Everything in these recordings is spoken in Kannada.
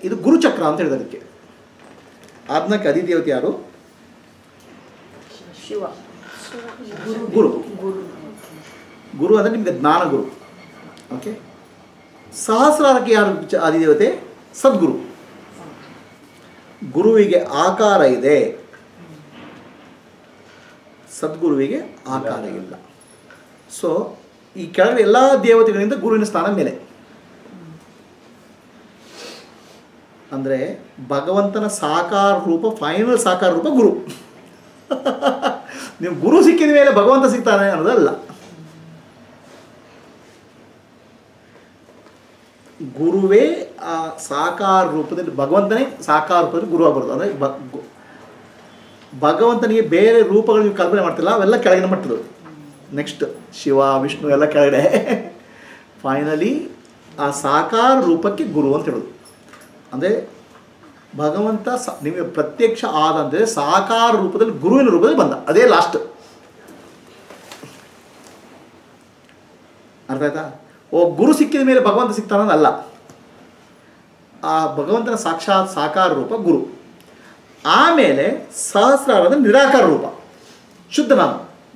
ಇದು ಗುರುಚಕ್ರ ಅಂತ ಹೇಳಿದ ಅದಕ್ಕೆ. ಆಜ್ಞಕ್ಕೆ ಅಧಿದೇವತೆ ಯಾರು? ಶಿವ. ಗುರು. ಗುರು ಅಂದರೆ ನಿಮಗೆ ಜ್ಞಾನ ಗುರು. ಓಕೆ. ಸಹಸ್ರಾರಕ್ಕೆ ಯಾರು ಅಧಿದೇವತೆ? ಸದ್ಗುರು. ಗುರುವಿಗೆ ಆಕಾರ ಇದೆ, ಸದ್ಗುರುವಿಗೆ ಆಕಾರ ಇಲ್ಲ. ಸೊ ಈ ಕೆಳಗಡೆ ಎಲ್ಲ ದೇವತೆಗಳಿಂದ ಗುರುವಿನ ಸ್ಥಾನ ಮೇಲೆ. ಅಂದರೆ ಭಗವಂತನ ಸಾಕಾರ ರೂಪ, ಫೈನಲ್ ಸಾಕಾರ ರೂಪ ಗುರು. ನೀವು ಗುರು ಸಿಕ್ಕಿದ ಮೇಲೆ ಭಗವಂತ ಸಿಗ್ತಾನೆ ಅನ್ನೋದಲ್ಲ. ಗುರುವೇ ಆ ಸಾಕಾರ ರೂಪದಲ್ಲಿ, ಭಗವಂತನೇ ಸಾಕಾರ ರೂಪದಲ್ಲಿ ಗುರು ಆಗ್ಬಾರ್ದು. ಅಂದರೆ ಭಗವಂತನಿಗೆ ಬೇರೆ ರೂಪಗಳು ನೀವು ಕಲ್ಪನೆ ಮಾಡ್ತಿಲ್ಲ, ಅವೆಲ್ಲ ಕೆಳಗಿನ ಮಟ್ಟದ್ದು. ನೆಕ್ಸ್ಟ್ ಶಿವ ವಿಷ್ಣು ಎಲ್ಲ ಕೆಳಗಡೆ. ಫೈನಲಿ ಆ ಸಾಕಾರ ರೂಪಕ್ಕೆ ಗುರು ಅಂತ ಹೇಳೋದು. ಅಂದರೆ ಭಗವಂತ ನಿಮಗೆ ಪ್ರತ್ಯಕ್ಷ ಆದಂದರೆ ಸಾಕಾರ ರೂಪದಲ್ಲಿ ಗುರುವಿನ ರೂಪದಲ್ಲಿ ಬಂದ, ಅದೇ ಲಾಸ್ಟ್. ಅರ್ಥ ಆಯ್ತಾ? ಗುರು ಸಿಕ್ಕಿದ ಮೇಲೆ ಭಗವಂತ ಸಿಗ್ತಾನಲ್ಲ. ಆ ಭಗವಂತನ ಸಾಕ್ಷಾತ್ ಸಾಕಾರ ರೂಪ ಗುರು. ಆಮೇಲೆ ಸಹಸ್ರಾರದ ನಿರಾಕಾರ ರೂಪ ಶುದ್ಧ ನಾಮ.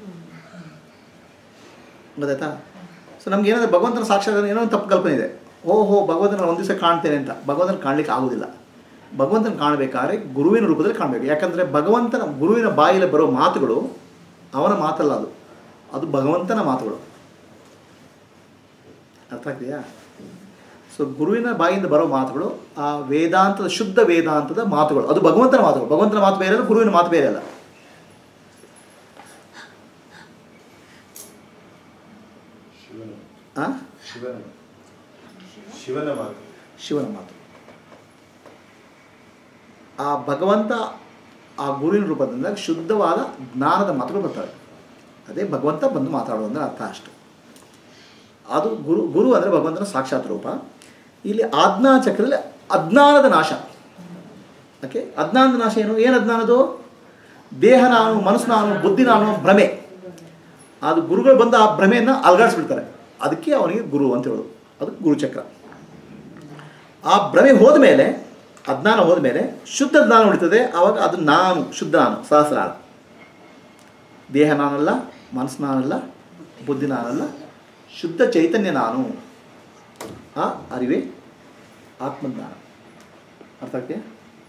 ಗೊತ್ತಾಯ್ತಾ? ಸೊ ನಮ್ಗೆ ಏನಾದರೂ ಭಗವಂತನ ಸಾಕ್ಷಾತ್ ಏನೋ ಒಂದು ತಪ್ಪು ಕಲ್ಪನೆ ಇದೆ. ಓಹೋ ಭಗವಂತನ ಒಂದು ದಿವಸ ಕಾಣ್ತೇನೆ ಅಂತ. ಭಗವಂತನ ಕಾಣಲಿಕ್ಕೆ ಆಗೋದಿಲ್ಲ. ಭಗವಂತನ ಕಾಣಬೇಕಾದ್ರೆ ಗುರುವಿನ ರೂಪದಲ್ಲಿ ಕಾಣಬೇಕು. ಯಾಕಂದರೆ ಭಗವಂತನ ಗುರುವಿನ ಬಾಯಲ್ಲಿ ಬರೋ ಮಾತುಗಳು ಅವನ ಮಾತಲ್ಲ, ಅದು ಭಗವಂತನ ಮಾತುಗಳು. ಅರ್ಥ ಆಗ್ತೀಯಾ? ಸೊ ಗುರುವಿನ ಬಾಯಿಂದ ಬರೋ ಮಾತುಗಳು ಆ ವೇದಾಂತದ ಶುದ್ಧ ವೇದಾಂತದ ಮಾತುಗಳು, ಅದು ಭಗವಂತನ ಮಾತುಗಳು. ಭಗವಂತನ ಮಾತು ಬೇರೆ ಅಲ್ಲ, ಗುರುವಿನ ಮಾತು ಬೇರೆ ಅಲ್ಲ. ಶಿವನ ಮಾತು. ಆ ಭಗವಂತ ಆ ಗುರುವಿನ ರೂಪದಿಂದ ಶುದ್ಧವಾದ ಜ್ಞಾನದ ಮಾತುಗಳು ಬರ್ತವೆ. ಅದೇ ಭಗವಂತ ಬಂದು ಮಾತಾಡೋದು ಅಂದರೆ ಅರ್ಥ ಅಷ್ಟು. ಅದು ಗುರು ಅಂದರೆ ಭಗವಂತನ ಸಾಕ್ಷಾತ್ ರೂಪ. ಇಲ್ಲಿ ಆಜ್ಞಾ ಚಕ್ರದಲ್ಲಿ ಅಜ್ಞಾನದ ನಾಶ. ಓಕೆ. ಅಜ್ಞಾನದ ನಾಶ ಏನು? ಅಜ್ಞಾನದು? ದೇಹ ನಾನು, ಮನಸ್ಸು ನಾನು, ಬುದ್ಧಿ ನಾನು, ಭ್ರಮೆ. ಅದು ಗುರುಗಳು ಬಂದು ಆ ಭ್ರಮೆಯನ್ನು ಅಲಗಾಡಿಸ್ಬಿಡ್ತಾರೆ. ಅದಕ್ಕೆ ಅವನಿಗೆ ಗುರು ಅಂತ ಹೇಳೋದು. ಅದು ಗುರುಚಕ್ರ. ಆ ಭ್ರಮೆ ಹೋದ ಮೇಲೆ, ಅಜ್ಞಾನ ಹೋದ ಮೇಲೆ ಶುದ್ಧ ಜ್ಞಾನ ಉಳಿತದೆ. ಆವಾಗ ಅದು ನಾನು, ಶುದ್ಧ ನಾನು, ಸಹಸ್ರಾರ. ದೇಹ ನಾನಲ್ಲ, ಮನಸ್ಸು ನಾನಲ್ಲ, ಬುದ್ಧಿ ನಾನಲ್ಲ, ಶುದ್ಧ ಚೈತನ್ಯ ನಾನು. ಆ ಅರಿವೇ ಆತ್ಮಜ್ಞಾನ. ಅರ್ಥ ಆಗ್ತೀಯಾ?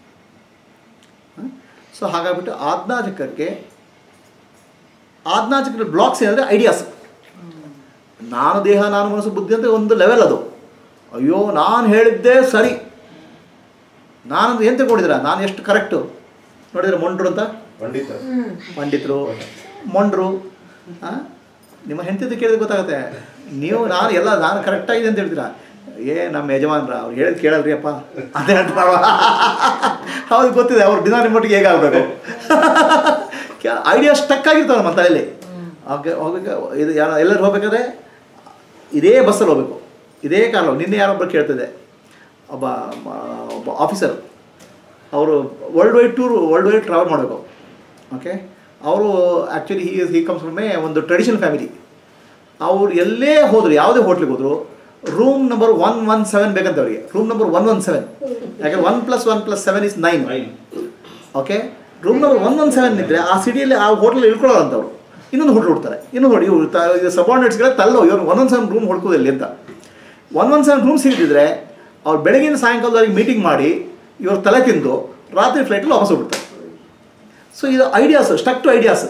ಸೊ ಹಾಗಾಗ್ಬಿಟ್ಟು ಆಜ್ಞಾಚಕ್ರಕ್ಕೆ, ಆಜ್ಞಾಚಕ್ರ ಬ್ಲಾಕ್ಸ್ ಏನಂದರೆ ಐಡಿಯಾಸ್. ನಾನು ದೇಹ, ನಾನು ಮನಸ್ಸು, ಬುದ್ಧಿ ಅಂತ ಒಂದು ಲೆವೆಲ್ ಅದು. ಅಯ್ಯೋ ನಾನು ಹೇಳಿದ್ದೇ ಸರಿ, ನಾನಂದು ಏನು ತಿಳ್ಕೊಂಡಿದ್ದೀರಾ, ನಾನು ಎಷ್ಟು ಕರೆಕ್ಟು ನೋಡಿದ್ರೆ ಮೊಂಡ್ರು ಅಂತ. ಪಂಡಿತರು, ಮೊಂಡ್ರು. ನಿಮ್ಮ ಹೆಂಡತಿ ಕೇಳಿದ್ರೆ ಗೊತ್ತಾಗುತ್ತೆ. ನೀವು ನಾನು ಕರೆಕ್ಟಾಗಿದೆ ಅಂತ ಹೇಳ್ತೀರಾ. ನಮ್ಮ ಯಜಮಾನ್ರ ಅವ್ರು ಹೇಳಿದ್ ಕೇಳಲ್ರಿ ಅಪ್ಪ ಅಂತ ಹೇಳ್ತಾರ. ಅವ್ರಿಗೆ ಗೊತ್ತಿದೆ ಅವ್ರು ದಿನ ನಿಮ್ಮೊಟ್ಟಿಗೆ ಹೇಗಾಗಬೇಕು. ಐಡಿಯಾ ಸ್ಟಕ್ ಆಗಿರ್ತಾವೆ ನಮ್ಮ ತಲೆಯಲ್ಲಿ. ಹೋಗ್ಬೇಕು, ಇದು ಎಲ್ಲರೂ ಹೋಗ್ಬೇಕಾದ್ರೆ ಇದೇ ಬಸ್ಸಲ್ಲಿ ಹೋಗ್ಬೇಕು, ಇದೇ ಕಾರಲ್ಲಿ. ನಿನ್ನೆ ಯಾರೊಬ್ಬರು ಕೇಳ್ತಿದ್ದೆ, ಒಬ್ಬ ಆಫೀಸರ್, ಅವರು ವರ್ಲ್ಡ್ ವೈಡ್ ಟ್ರಾವೆಲ್ ಮಾಡಬೇಕು. ಓಕೆ. ಅವರು ಆ್ಯಕ್ಚುಲಿ ಹಿ ಕಮ್ಸ್ ಫ್ರಮ್ ಒಂದು ಟ್ರೆಡಿಷನಲ್ ಫ್ಯಾಮಿಲಿ. ಅವ್ರು ಎಲ್ಲೇ ಹೋದರು, ಯಾವುದೇ ಹೋಟ್ಲಿಗೆ ಹೋದರು, ರೂಮ್ ನಂಬರ್ 117 ಬೇಕಂತ ಅವರಿಗೆ. Room number 117. ಯಾಕಂದರೆ 1+1+7 is 9. ಓಕೆ. ರೂಮ್ ನಂಬರ್ 117 ಇದ್ದರೆ ಆ ಸಿಟಿಯಲ್ಲಿ ಆ ಹೋಟ್ಲಲ್ಲಿ ಇಳ್ಕೊಳ್ಳೋದಂತವ್ರು ಇನ್ನೊಂದು ಹೋಟ್ಲ್ ಹುಡ್ತಾರೆ. ಇನ್ನೊಂದು ನೋಡಿ, ಇವರು ಸಬಾರ್ಡಿನೇಟ್ಸ್ಗಳ ತಲ್ಲೋ ಇವ್ರು 117 ರೂಮ್ ಹುಡ್ಕೋದಿಲ್ಲ ಅಂತ. 117 ರೂಮ್ ಸಿಗದಿದ್ದರೆ ಅವ್ರು ಬೆಳಗಿನ ಸಾಯಂಕಾಲದವರೆಗೆ ಮೀಟಿಂಗ್ ಮಾಡಿ ಇವ್ರ ತಲೆ ತಿಂದು ರಾತ್ರಿ ಫ್ಲೈಟಲ್ಲಿ ವಾಪಸ್ ಹೋಗ್ಬಿಡ್ತಾರೆ. ಸೊ ಇದು ಐಡಿಯಾಸ್, ಸ್ಟಕ್ ಟು ಐಡಿಯಾಸ್.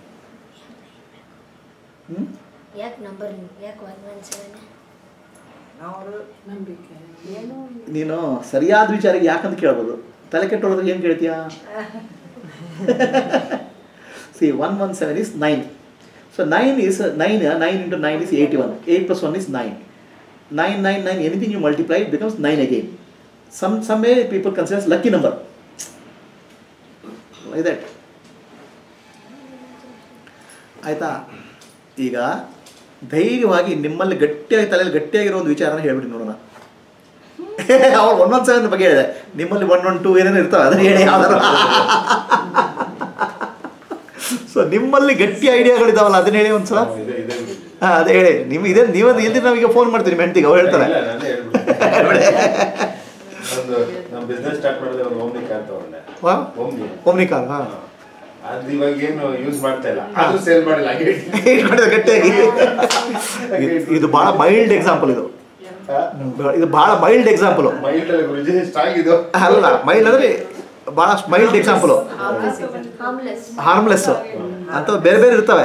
ನೀನು ಸರಿಯಾದ ವಿಚಾರಕ್ಕೆ ಯಾಕಂತ ಕೇಳ್ಬೋದು. ತಲೆ ಕೆಟ್ಟೋದ್ರೆ ಏನು ಕೇಳ್ತೀಯಾ? See, 117 is 9. So 9 is 9 into 9 is 81. 8 plus 1 is 9. 9. Anything you multiply, it becomes 9 again. Some way people consider as lucky number. Like that. ಆಯಿತಾ? ಈಗ ಧೈರ್ಯವಾಗಿ ನಿಮ್ಮಲ್ಲಿ ಗಟ್ಟಿಯಾಗಿ ತಲೆಯಲ್ಲಿ ಗಟ್ಟಿಯಾಗಿರೋ ಒಂದು ವಿಚಾರನ ಹೇಳ್ಬಿಡಿ ನೋಡೋಣ. ಅವ್ರು 117 ಬಗ್ಗೆ ಹೇಳಿದೆ, ನಿಮ್ಮಲ್ಲಿ 112 ಏನೇನು ಇರ್ತಾವೆ ಅದನ್ನು ಹೇಳಿ ಯಾವ್ದಾರು. ಸೊ ನಿಮ್ಮಲ್ಲಿ ಗಟ್ಟಿ ಐಡಿಯಾಗಳಿದ್ದಾವಲ್ಲ ಅದನ್ನ ಹೇಳಿ ಒಂದ್ಸಲ. ಹಾಂ ಅದೇ ಹೇಳಿ. ನೀವು ಇದೇ ನೀವು ಎಲ್ಲಿ ನಾವೀಗ ಫೋನ್ ಮಾಡ್ತೀವಿ ನಿಮ್ಮ ಹೆಂಡತಿಗೆ, ಅವ್ರು ಹೇಳ್ತಾರೆ. ಒಂದು ನಮ್ಮ ಬಿಸ್ನೆಸ್ ಸ್ಟಾರ್ಟ್ ಮಾಡಿದ್ರೆ ಒಂದು ಓಮ್ನಿ ಕಾರ್ ತಗೊಂಡೆ. Omni car. ಹಾಂ, ಅದು ಇವಾಗ ಏನು ಯೂಸ್ ಮಾಡ್ತಾ ಇಲ್ಲ, ಅದು ಸೇಲ್ ಮಾಡಿಲ್ಲ. ಗಟ್ಟಿಯಾಗಿ ಇದು ಭಾಳ ಮೈಲ್ಡ್ ಎಕ್ಸಾಂಪಲ್. ಇದು ಭಾಳ ಮೈಲ್ಡ್ ಎಕ್ಸಾಂಪಲ್. ಅಲ್ಲ, ಮೈಲ್ಡ್ ಅಂದ್ರೆ ಭಾಳ ಮೈಲ್ಡ್ ಎಕ್ಸಾಂಪಲ್. ಹಾರ್ಮ್ಲೆಸ್ ಅಂತ ಬೇರೆ ಬೇರೆ ಇರ್ತವೆ.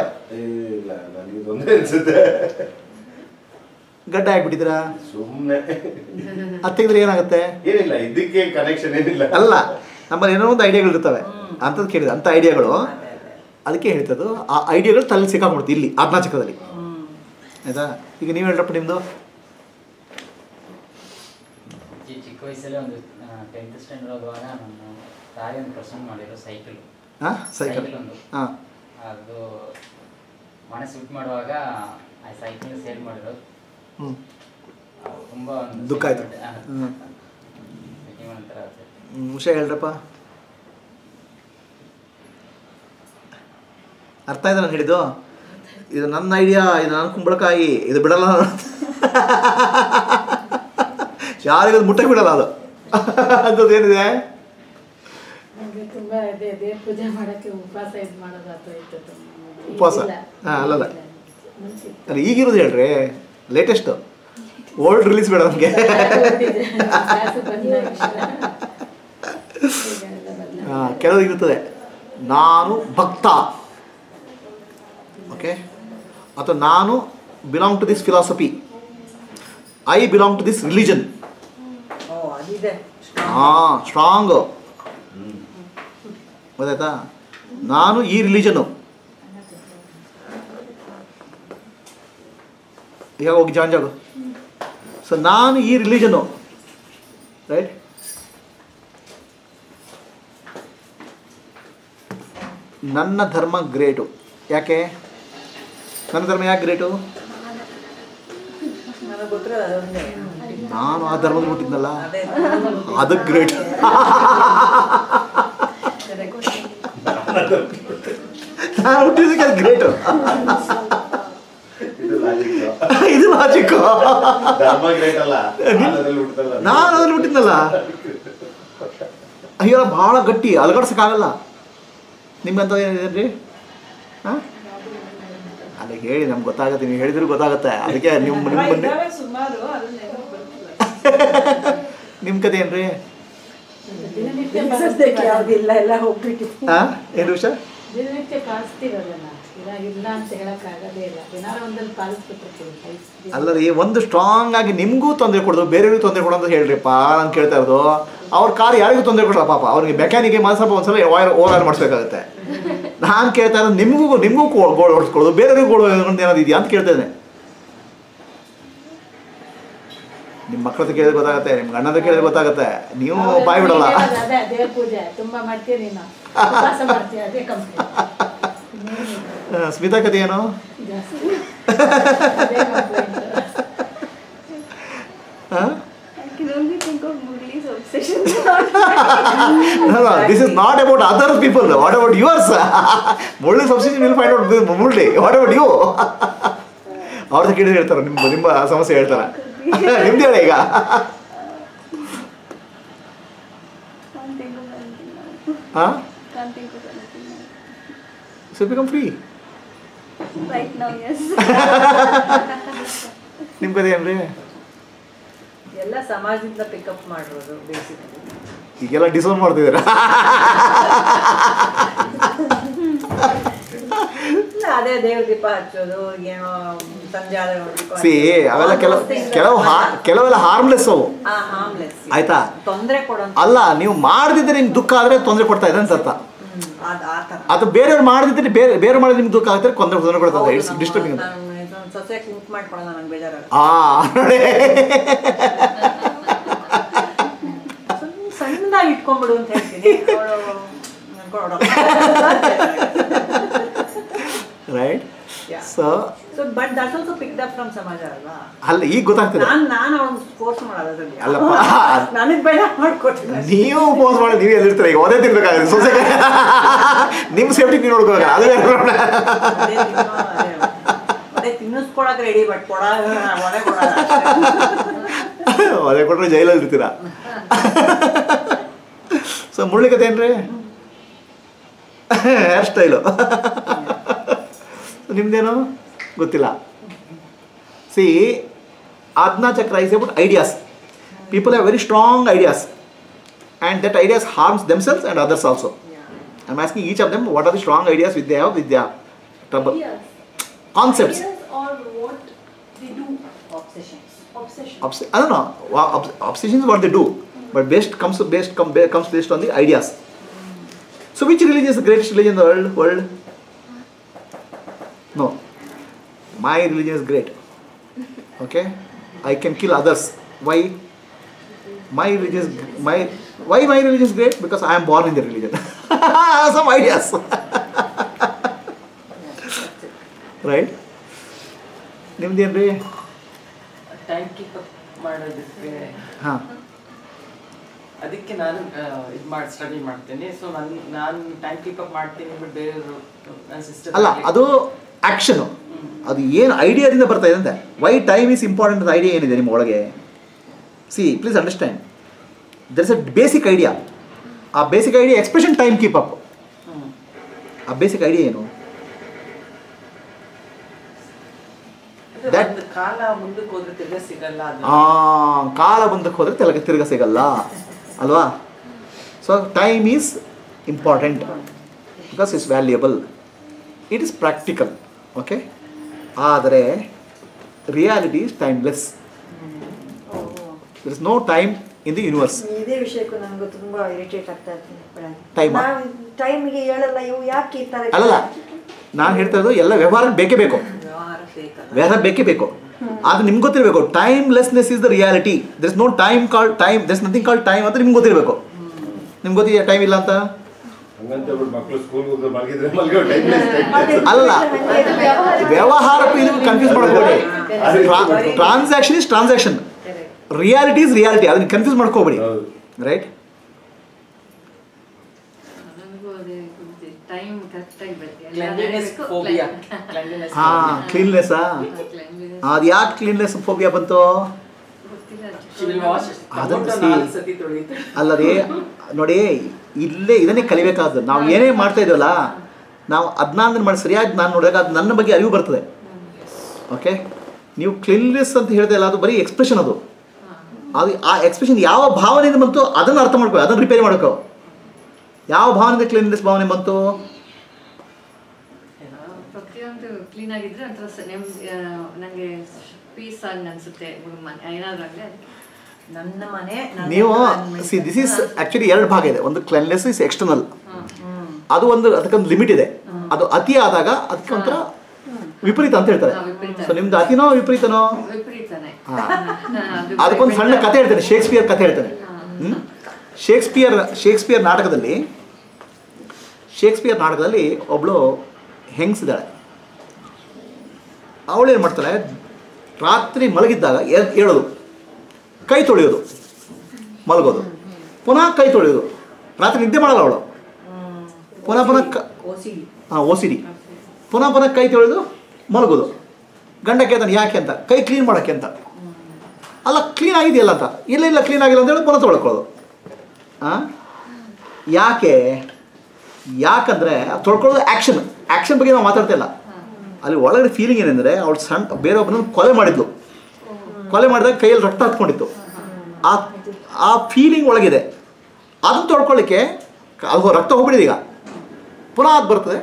ಗಡ್ಡ ಹಾಕ್ಬಿಟ್ಟಿದ್ದೀರಾ ಸುಮ್ಮನೆ. ಅದು ತೆಗೆದ್ರೆ ಏನಾಗುತ್ತೆ? ಏನಿಲ್ಲ, ಇದಕ್ಕೆ ಕನೆಕ್ಷನ್ ಏನಿಲ್ಲ. ಅಲ್ಲ, ನಮ್ಮಲ್ಲಿ ಏನೋ ಒಂದು ಐಡಿಯಾಗಳು ಇರ್ತವೆ ಅಂಥದ್ದು ಕೇಳಿದೆ. ಅಂಥ ಐಡಿಯಾಗಳು ಅದಕ್ಕೆ ಹೇಳ್ತದ್ದು. ಆ ಐಡಿಯಾಗಳು ತಲೆ ಸಿಕ್ಕಾಕ್ಬಿಡ್ತು ಇಲ್ಲಿ ಆತ್ಮಚಕ್ರದಲ್ಲಿ. ಆಯಿತಾ? ಈಗ ನೀವು ಹೇಳ್ರಪ್ಪ ನಿಮ್ಮದು. ಚಿಕ್ಕ ವಯಸ್ಸಲ್ಲಿ ಒಂದು 10th ಸ್ಟ್ಯಾಂಡರ್ಡ್ ಹೋಗುವಾಗ ನಮ್ಮ ತಾಯಿ ಒಂದು ಪ್ರಸನ್ನ ಮಾಡಿರೋ ಸೈಕಲ್. ಸೈಕಲ್ ಒಂದು. ಹಾಂ, ಅದು ಮನೆ ಶಿಫ್ಟ್ ಮಾಡುವಾಗ ಆ ಸೈಕಲ್ ಸೇಲ್ ಮಾಡಿರೋ ತುಂಬ ದುಃಖ ಆಯ್ತು. ವಿಷಯ ಹೇಳ್ರಪ್ಪ. ಅರ್ಥ ಆಯ್ತು ನಾನು ಹೇಳಿದ್ದು. ಇದು ನನ್ನ ಐಡಿಯಾ, ಇದು ನನ್ನ ಕುಂಬಳಕಾಯಿ, ಇದು ಬಿಡಲ್ಲ ಯಾರಿಗದು ಮುಟ್ಟಕ್ಕೆ ಬಿಡಲ್ಲ. ಅದು ಅಂಥದ್ದು ಏನಿದೆ ಉಪವಾಸ. ಹಾಂ, ಅಲ್ಲಲ್ಲ, ಅಲ್ಲ ಈಗಿರೋದು ಹೇಳ್ರಿ, ಲೇಟೆಸ್ಟ್. ಓಲ್ಡ್ ರಿಲೀಸ್ ಬೇಡ ನಮಗೆ. ಹಾಂ, ಕೆಲವು ಇರ್ತದೆ ನಾನು ಭಕ್ತ, ಓಕೆ, ಅಥವಾ ನಾನು belong to this philosophy, I belong to this religion. ಹಾಂ, ಸ್ಟ್ರಾಂಗು, ಗೊತ್ತಾಯ್ತಾ? ನಾನು ಈ ರಿಲಿಜನ್ನು. ಈಗ ಹೋಗಿ ಜಾಗು. ಸೊ ನಾನು ಈ ರಿಲಿಜನ್ನು, ರೈಟ್? ನನ್ನ ಧರ್ಮ ಗ್ರೇಟು. ಯಾಕೆ ನನ್ನ ಧರ್ಮ ಯಾಕೆ ಗ್ರೇಟು? ನಾನು ಆ ಧರ್ಮದಲ್ಲಿ ಹುಟ್ಟಿದ್ನಲ್ಲ, ಅದಕ್ಕೆ ಗ್ರೇಟ್. ನಾನು ಹುಟ್ಟಿದ್ದಕ್ಕೆ ಅದು ಗ್ರೇಟು. ಇದು ಲಾಜಿಕ್ಕು. ನಾನು ಅದ್ರಲ್ಲಿ ಹುಟ್ಟಿದ್ನಲ್ಲ. ಅಯ್ಯೋ, ಭಾಳ ಗಟ್ಟಿ, ಅಲಗಡ್ಸಕ್ಕಾಗಲ್ಲ. ನಿಮ್ಮಂತ ಏನಿದೆ? ಹಾಂ, ಅಲ್ಲ ಹೇಳಿ, ನಮ್ಗೆ ಗೊತ್ತಾಗುತ್ತೆ. ನೀವು ಹೇಳಿದ್ರು ಗೊತ್ತಾಗುತ್ತೆ. ಅದಕ್ಕೆ ನಿಮ್ಮ ಕತೆ ಏನ್ರಿ? ಹಾಂ, ಏನು ವಿಷಯ? ಅಲ್ಲರಿ, ಒಂದು ಸ್ಟ್ರಾಂಗ್ ಆಗಿ ನಿಮಗೂ ತೊಂದರೆ ಕೊಡೋದು, ಬೇರೆಯವ್ರಿಗೂ ತೊಂದರೆ ಕೊಡೋದು ಅಂತ ಹೇಳ್ರಿಪ್ಪ. ನಾನು ಕೇಳ್ತಾ ಇರೋದು, ಅವ್ರ ಕಾರ್ ಯಾರಿಗೂ ತೊಂದರೆ ಕೊಡಲ್ಲ ಪಾಪ. ಅವ್ರಿಗೆ ಮೆಕ್ಯಾನಿಕ್ಗೆ ಸ್ವಲ್ಪ ಒಂದ್ಸಲ ಓವರ್ ಮಾಡಿಸ್ಬೇಕಾಗುತ್ತೆ. ನಾನು ಕೇಳ್ತಾ ಇರೋದು ನಿಮಗೂ ಗೋಳು ಹೊಡ್ಸ್ಕೊಡೋದು, ಬೇರೆಯವ್ರಿಗೂ ಗೋಳು ಏನಾದ್ರು ಇದೆಯಾ ಅಂತ ಕೇಳ್ತೇನೆ. ನಿಮ್ಮ ಮಕ್ಕಳ ಹತ್ರ ಕೇಳಿದ್ರೆ ಗೊತ್ತಾಗುತ್ತೆ, ನಿಮ್ಮ ಗಂಡ ಹತ್ರ ಕೇಳಿದ್ರೆ ಗೊತ್ತಾಗುತ್ತೆ. ನೀವು ಬಾಯ್ ಬಿಡಲ್ಲ. ಸ್ಮಿತಾ ಕತೆ ಏನು? This is not about other people. What about yours? Murli's obsession will find out Murli. What about you? ಅವ್ರದ್ದು ಕೇಳಿದ್ರೆ ಹೇಳ್ತಾರೆ, ನಿಮ್ಮ ಸಮಸ್ಯೆ ಹೇಳ್ತಾರೆ. ನಿಮ್ದು ಹೇಳಿ ಈಗ. ಹಾಂ, so become free. Right now, yes. ನಿಮ್ಮ ಕತೆ ಏನ್ರಿ? ಎಲ್ಲ ಸಮಾಜದಿಂದ ಪಿಕಪ್ ಮಾಡಿರೋದು ಬೇಸಿಕಲಿ. ಈಗೆಲ್ಲ ಡಿಸೋನ್ ಮಾಡ್ತಿದ್ದೀರಾ? ಅದೇ ದೇವ್ರ ದೀಪ ಹಚ್ಚೋದು, ಏನೋ ಸಂಜೆ ಅವೆಲ್ಲ ಕೆಲವೆಲ್ಲ ಹಾರ್ಮ್ಲೆಸ್ ಅವು. ಆಯ್ತಾ? ತೊಂದರೆ ಕೊಡೋ ಅಲ್ಲ, ನೀವು ಮಾಡದಿದ್ರೆ ನಿಮ್ಗೆ ದುಃಖ ಆದರೆ ತೊಂದರೆ ಕೊಡ್ತಾ ಇದೆ ಅಂತ ಅರ್ಥ. ಅಥವಾ ಬೇರೆಯವ್ರು ಮಾಡದಿದ್ರೆ ಬೇರೆ ಮಾಡಿದ್ರೆ ನಿಮ್ಗೆ ದುಃಖ ಆಗ್ತಾರೆ, ತೊಂದರೆ ಕೊಡ್ತಾರೆ. It's disturbing. ಸೊಸೆ ಕ್ಲಿಕ್ ಮಾಡ್ಕೊಳ್ಳೋಣ, ನಂಗೆ ಬೇಜಾರಾಗ. ಸಣ್ಣದಾಗಿ ಇಟ್ಕೊಂಡ್ಬಿಡು ಅಂತ ಹೇಳ್ತೀನಿ. Right? So but that's also picked up from ಸಮಾಜ ಅಲ್ವಾ? ಅಲ್ಲ, ಈಗ ಗೊತ್ತಾಗ್ತದೆ. ನಾನು ಅವ್ನು ಫೋರ್ಸ್ ಮಾಡೋದು ಅಲ್ಲಪ್ಪ, ನನಗೆ ಬೇಡ ಮಾಡ್ಕೊಡ್ತೀನಿ. ನೀವು ಫೋರ್ಸ್ ಮಾಡಿ ನೀವು ಎಲ್ಲಿರ್ತೀರ? ಈಗ ಒದೇ ತಿನ್ಬೇಕಾಗುತ್ತೆ ಸೊಸೆ. ನಿಮ್ಮ ಸೇಫ್ಟಿ ನೀವು ನೋಡ್ಕೋಬೇಕು. ಅದು ಅದೇ ತಿನ್ನಿಸ್ಕೊಳಕ್ ರೆಡಿ, ಬಟ್ ಒಡೆ ಕೊಡ. ಅದೇ ಕೊಟ್ಟರೆ ಜೈಲಲ್ಲಿ ಇರ್ತೀರಾ. ಸೊ ಮುರಳಿ ಕತೆ ಏನ್ರಿ? Hair style. ನಿಮ್ದೇನು ಗೊತ್ತಿಲ್ಲ. See Ajna Chakra is about ideas. People have very strong ideas, and that ideas harms themselves and others also. I'm asking each of them what are the strong ideas which they have with their trouble. Ideas. Concepts. Ideas or what they do. Obsessions. I don't know. Obsession is what they do, but comes based on the ideas. So which religion is the greatest religion in the world? No. My religion is great. Okay? I can kill others. Why? My religion is great? Because I am born in the religion. I have some ideas. Right? ನಿಮ್ದೇನ್ರಿ? ಟೈಮ್ ಕೀಪ್ ಅಪ್ ಮಾಡೋದಕ್ಕೆ ಹಾಂ, ಅದಕ್ಕೆ ನಾನು ಸ್ಟಡಿ ಮಾಡ್ತೇನೆ. ಸೊ ನಾನು ಟೈಮ್ ಕೀಪ್ ಅಪ್ ಮಾಡ್ತೀನಿ, ಬಟ್ ಬೇರೆಯವರು ನನ್ನ ಸಿಸ್ಟರ್ ಅಲ್ಲ, ಅದು ಆ್ಯಕ್ಷನು. ಅದು ಏನು ಐಡಿಯಾದಿಂದ ಬರ್ತಾ ಇದೆ ಅಂತ. ವೈ ಟೈಮ್ ಈಸ್ ಇಂಪಾರ್ಟೆಂಟ್ ಅಂತ ಐಡಿಯಾ ಏನಿದೆ ನಿಮ್ಮ ಒಳಗೆ? See please understand, there is a basic idea. ಆ basic idea expression time keep up. ಆ ಬೇಸಿಕ್ ಐಡಿಯಾ ಏನು? ಕಾಲ ಮುಂದಕ್ಕೆ ಹೋದ್ರೆ ತಿರ್ಗ ಸಿಗಲ್ಲ. ಕಾಲ ಮುಂದಕ್ಕೆ ಹೋದರೆ ತಿರ್ಗ ಸಿಗಲ್ಲ ಅಲ್ವಾ? So time is important because it's valuable, it is practical. Okay, ಆದರೆ reality is timeless. There is no time in the universe. ಇದೇ ವಿಷಯಕ್ಕೂ ನನಗೂ ತುಂಬಾ ಇರಿಟೇಟ್ ಆಗ್ತಾ ಇರ್ತೀನಿ. ಟೈಮ್ ಟೈಮಿಗೆ ಹೇಳಲ್ಲ, ಇವು ಯಾಕೆ ಈ ಥರ? ಅಲ್ಲಲ್ಲ, ನಾನು ಹೇಳ್ತಾ ಇರೋದು ಎಲ್ಲ ವ್ಯವಹಾರ ಬೇಕೇ ಬೇಕು, ವ್ಯವಹಾರ ಬೇಕೇ ಬೇಕು. ಅದು ನಿಮ್ಗೆ ಗೊತ್ತಿರಬೇಕು. Timelessness is the reality. There is no time called time, there is nothing called time ಅಂತ ನಿಮ್ಗೆ ಗೊತ್ತಿರಬೇಕು. ನಿಮ್ಗೆ ಗೊತ್ತಿದೆಯಾ ಟೈಮ್ ಇಲ್ಲ ಅಂತ? ಅಲ್ಲ, ವ್ಯವಹಾರಕ್ಕೂ ಇದಕ್ಕೂ ಕನ್ಫ್ಯೂಸ್ ಮಾಡ್ಕೋಬೇಡಿ. Transaction is transaction, reality is reality. ಅದನ್ನ ಕನ್ಫ್ಯೂಸ್ ಮಾಡ್ಕೋಬೇಡಿ. ರೈಟ್? ಹಾಂ, ಕ್ಲೀನ್ನೆಸ್ಸಾ? ಅದು ಯಾಕೆ ಕ್ಲೀನ್ನೆಸ್ ಫೋಬಿಯಾ ಬಂತು? ಅಲ್ಲ ರೀ, ನೋಡಿ, ಇದನ್ನೇ ಕಲಿಬೇಕಾದ್ದು. ನಾವು ಏನೇ ಮಾಡ್ತಾ ಇದೀವಲ್ಲ, ನಾವು ಅದನ್ನ ಮಾಡಿ ಸರಿಯಾಗಿ ನಾನು ನೋಡಿದಾಗ ಅದು ನನ್ನ ಬಗ್ಗೆ ಅರಿವು ಬರ್ತದೆ. ಓಕೆ, ನೀವು ಕ್ಲೀನ್ನೆಸ್ ಅಂತ ಹೇಳ್ತಾ ಇಲ್ಲ, ಅದು ಬರೀ ಎಕ್ಸ್ಪ್ರೆಷನ್. ಅದು ಆ ಎಕ್ಸ್ಪ್ರೆಷನ್ ಯಾವ ಭಾವನೆಯಿಂದ ಬಂತು ಅದನ್ನು ಅರ್ಥ ಮಾಡ್ಕೋ, ಅದನ್ನು ರಿಪೇರಿ ಮಾಡ್ಕೋ. ಯಾವ ಭಾವನೆಯಿಂದ ಕ್ಲೀನ್ನೆಸ್ ಭಾವನೆ ಬಂತು? ಪ್ರತಿಯೊಂದು ಕ್ಲೀನ್ ಆಗಿದ್ರೆ ನನಗೆ ಪೀಸ್ ಆಗಿ ಅನ್ಸುತ್ತೆ. ಏನಾದ್ರೂ ನನ್ನ ಮನೆ ನೀವು ಸಿ, ದಿಸ್ ಈಸ್ ಆಕ್ಚುಲಿ ಎರಡು ಭಾಗ ಇದೆ. ಒಂದು ಕ್ಲೀನ್ನೆಸ್ ಇಸ್ ಎಕ್ಸ್ಟರ್ನಲ್, ಅದು ಒಂದು ಅದಕ್ಕೊಂದು ಲಿಮಿಟ್ ಇದೆ. ಅದು ಅತಿ ಆದಾಗ ಅದಕ್ಕೆ ಒಂಥರ ವಿಪರೀತ ಅಂತ ಹೇಳ್ತಾರೆ. ಸೊ ನಿಮ್ದು ಅತಿನೋ ವಿಪರೀತನೋ? ಅದಕ್ಕೊಂದು ಸಣ್ಣ ಕಥೆ ಹೇಳ್ತೇನೆ, ಶೇಕ್ಸ್ಪಿಯರ್ ಕಥೆ ಹೇಳ್ತೇನೆ. ಶೇಕ್ಸ್ಪಿಯರ್ ನಾಟಕದಲ್ಲಿ ಒಬ್ಳು ಹೆಂಗಸಿದ್ದಾಳೆ. ಅವಳೇನು ಮಾಡ್ತಾಳೆ, ರಾತ್ರಿ ಮಲಗಿದ್ದಾಗ ಹೇಳೋದು, ಕೈ ತೊಳೆಯೋದು, ಮಲಗೋದು, ಪುನಃ ಕೈ ತೊಳೆಯೋದು. ರಾತ್ರಿ ನಿದ್ದೆ ಮಾಡಲ್ಲ ಅವಳು. ಪುನಃ OCD, ಪುನಃ ಕೈ ತೊಳೆದು ಮಲಗೋದು. ಗಂಡ ಕೇಳ್ತಾನೆ ಯಾಕೆ ಅಂತ. ಕೈ ಕ್ಲೀನ್ ಮಾಡೋಕ್ಕೆ ಅಂತ. ಅಲ್ಲ, ಕ್ಲೀನ್ ಆಗಿದೆಯಲ್ಲ ಅಂತ. ಇಲ್ಲ ಕ್ಲೀನ್ ಆಗಿಲ್ಲ ಅಂತ ಹೇಳಿ ಪುನಃ ತೊಳ್ಕೊಳ್ಳೋದು. ಯಾಕಂದರೆ ತೊಳ್ಕೊಳ್ಳೋದು ಆ್ಯಕ್ಷನ್ ಬಗ್ಗೆ ನಾವು ಮಾತಾಡ್ತಾ ಇಲ್ಲ. ಅಲ್ಲಿ ಒಳಗಡೆ ಫೀಲಿಂಗ್ ಏನೆಂದರೆ, ಅವಳು ಬೇರೊಬ್ಬರನ್ನು ಕೊಲೆ ಮಾಡಿದಾಗ ಕೈಯಲ್ಲಿ ರಕ್ತ ಹತ್ಕೊಂಡಿತ್ತು. ಆ ಫೀಲಿಂಗ್ ಒಳಗಿದೆ. ಅದನ್ನು ತೊಳ್ಕೊಳ್ಳಿಕ್ಕೆ ಅದು ರಕ್ತ ಹೋಗ್ಬಿಡಿದೆ, ಈಗ ಪುನಃ ಅದು ಬರ್ತದೆ.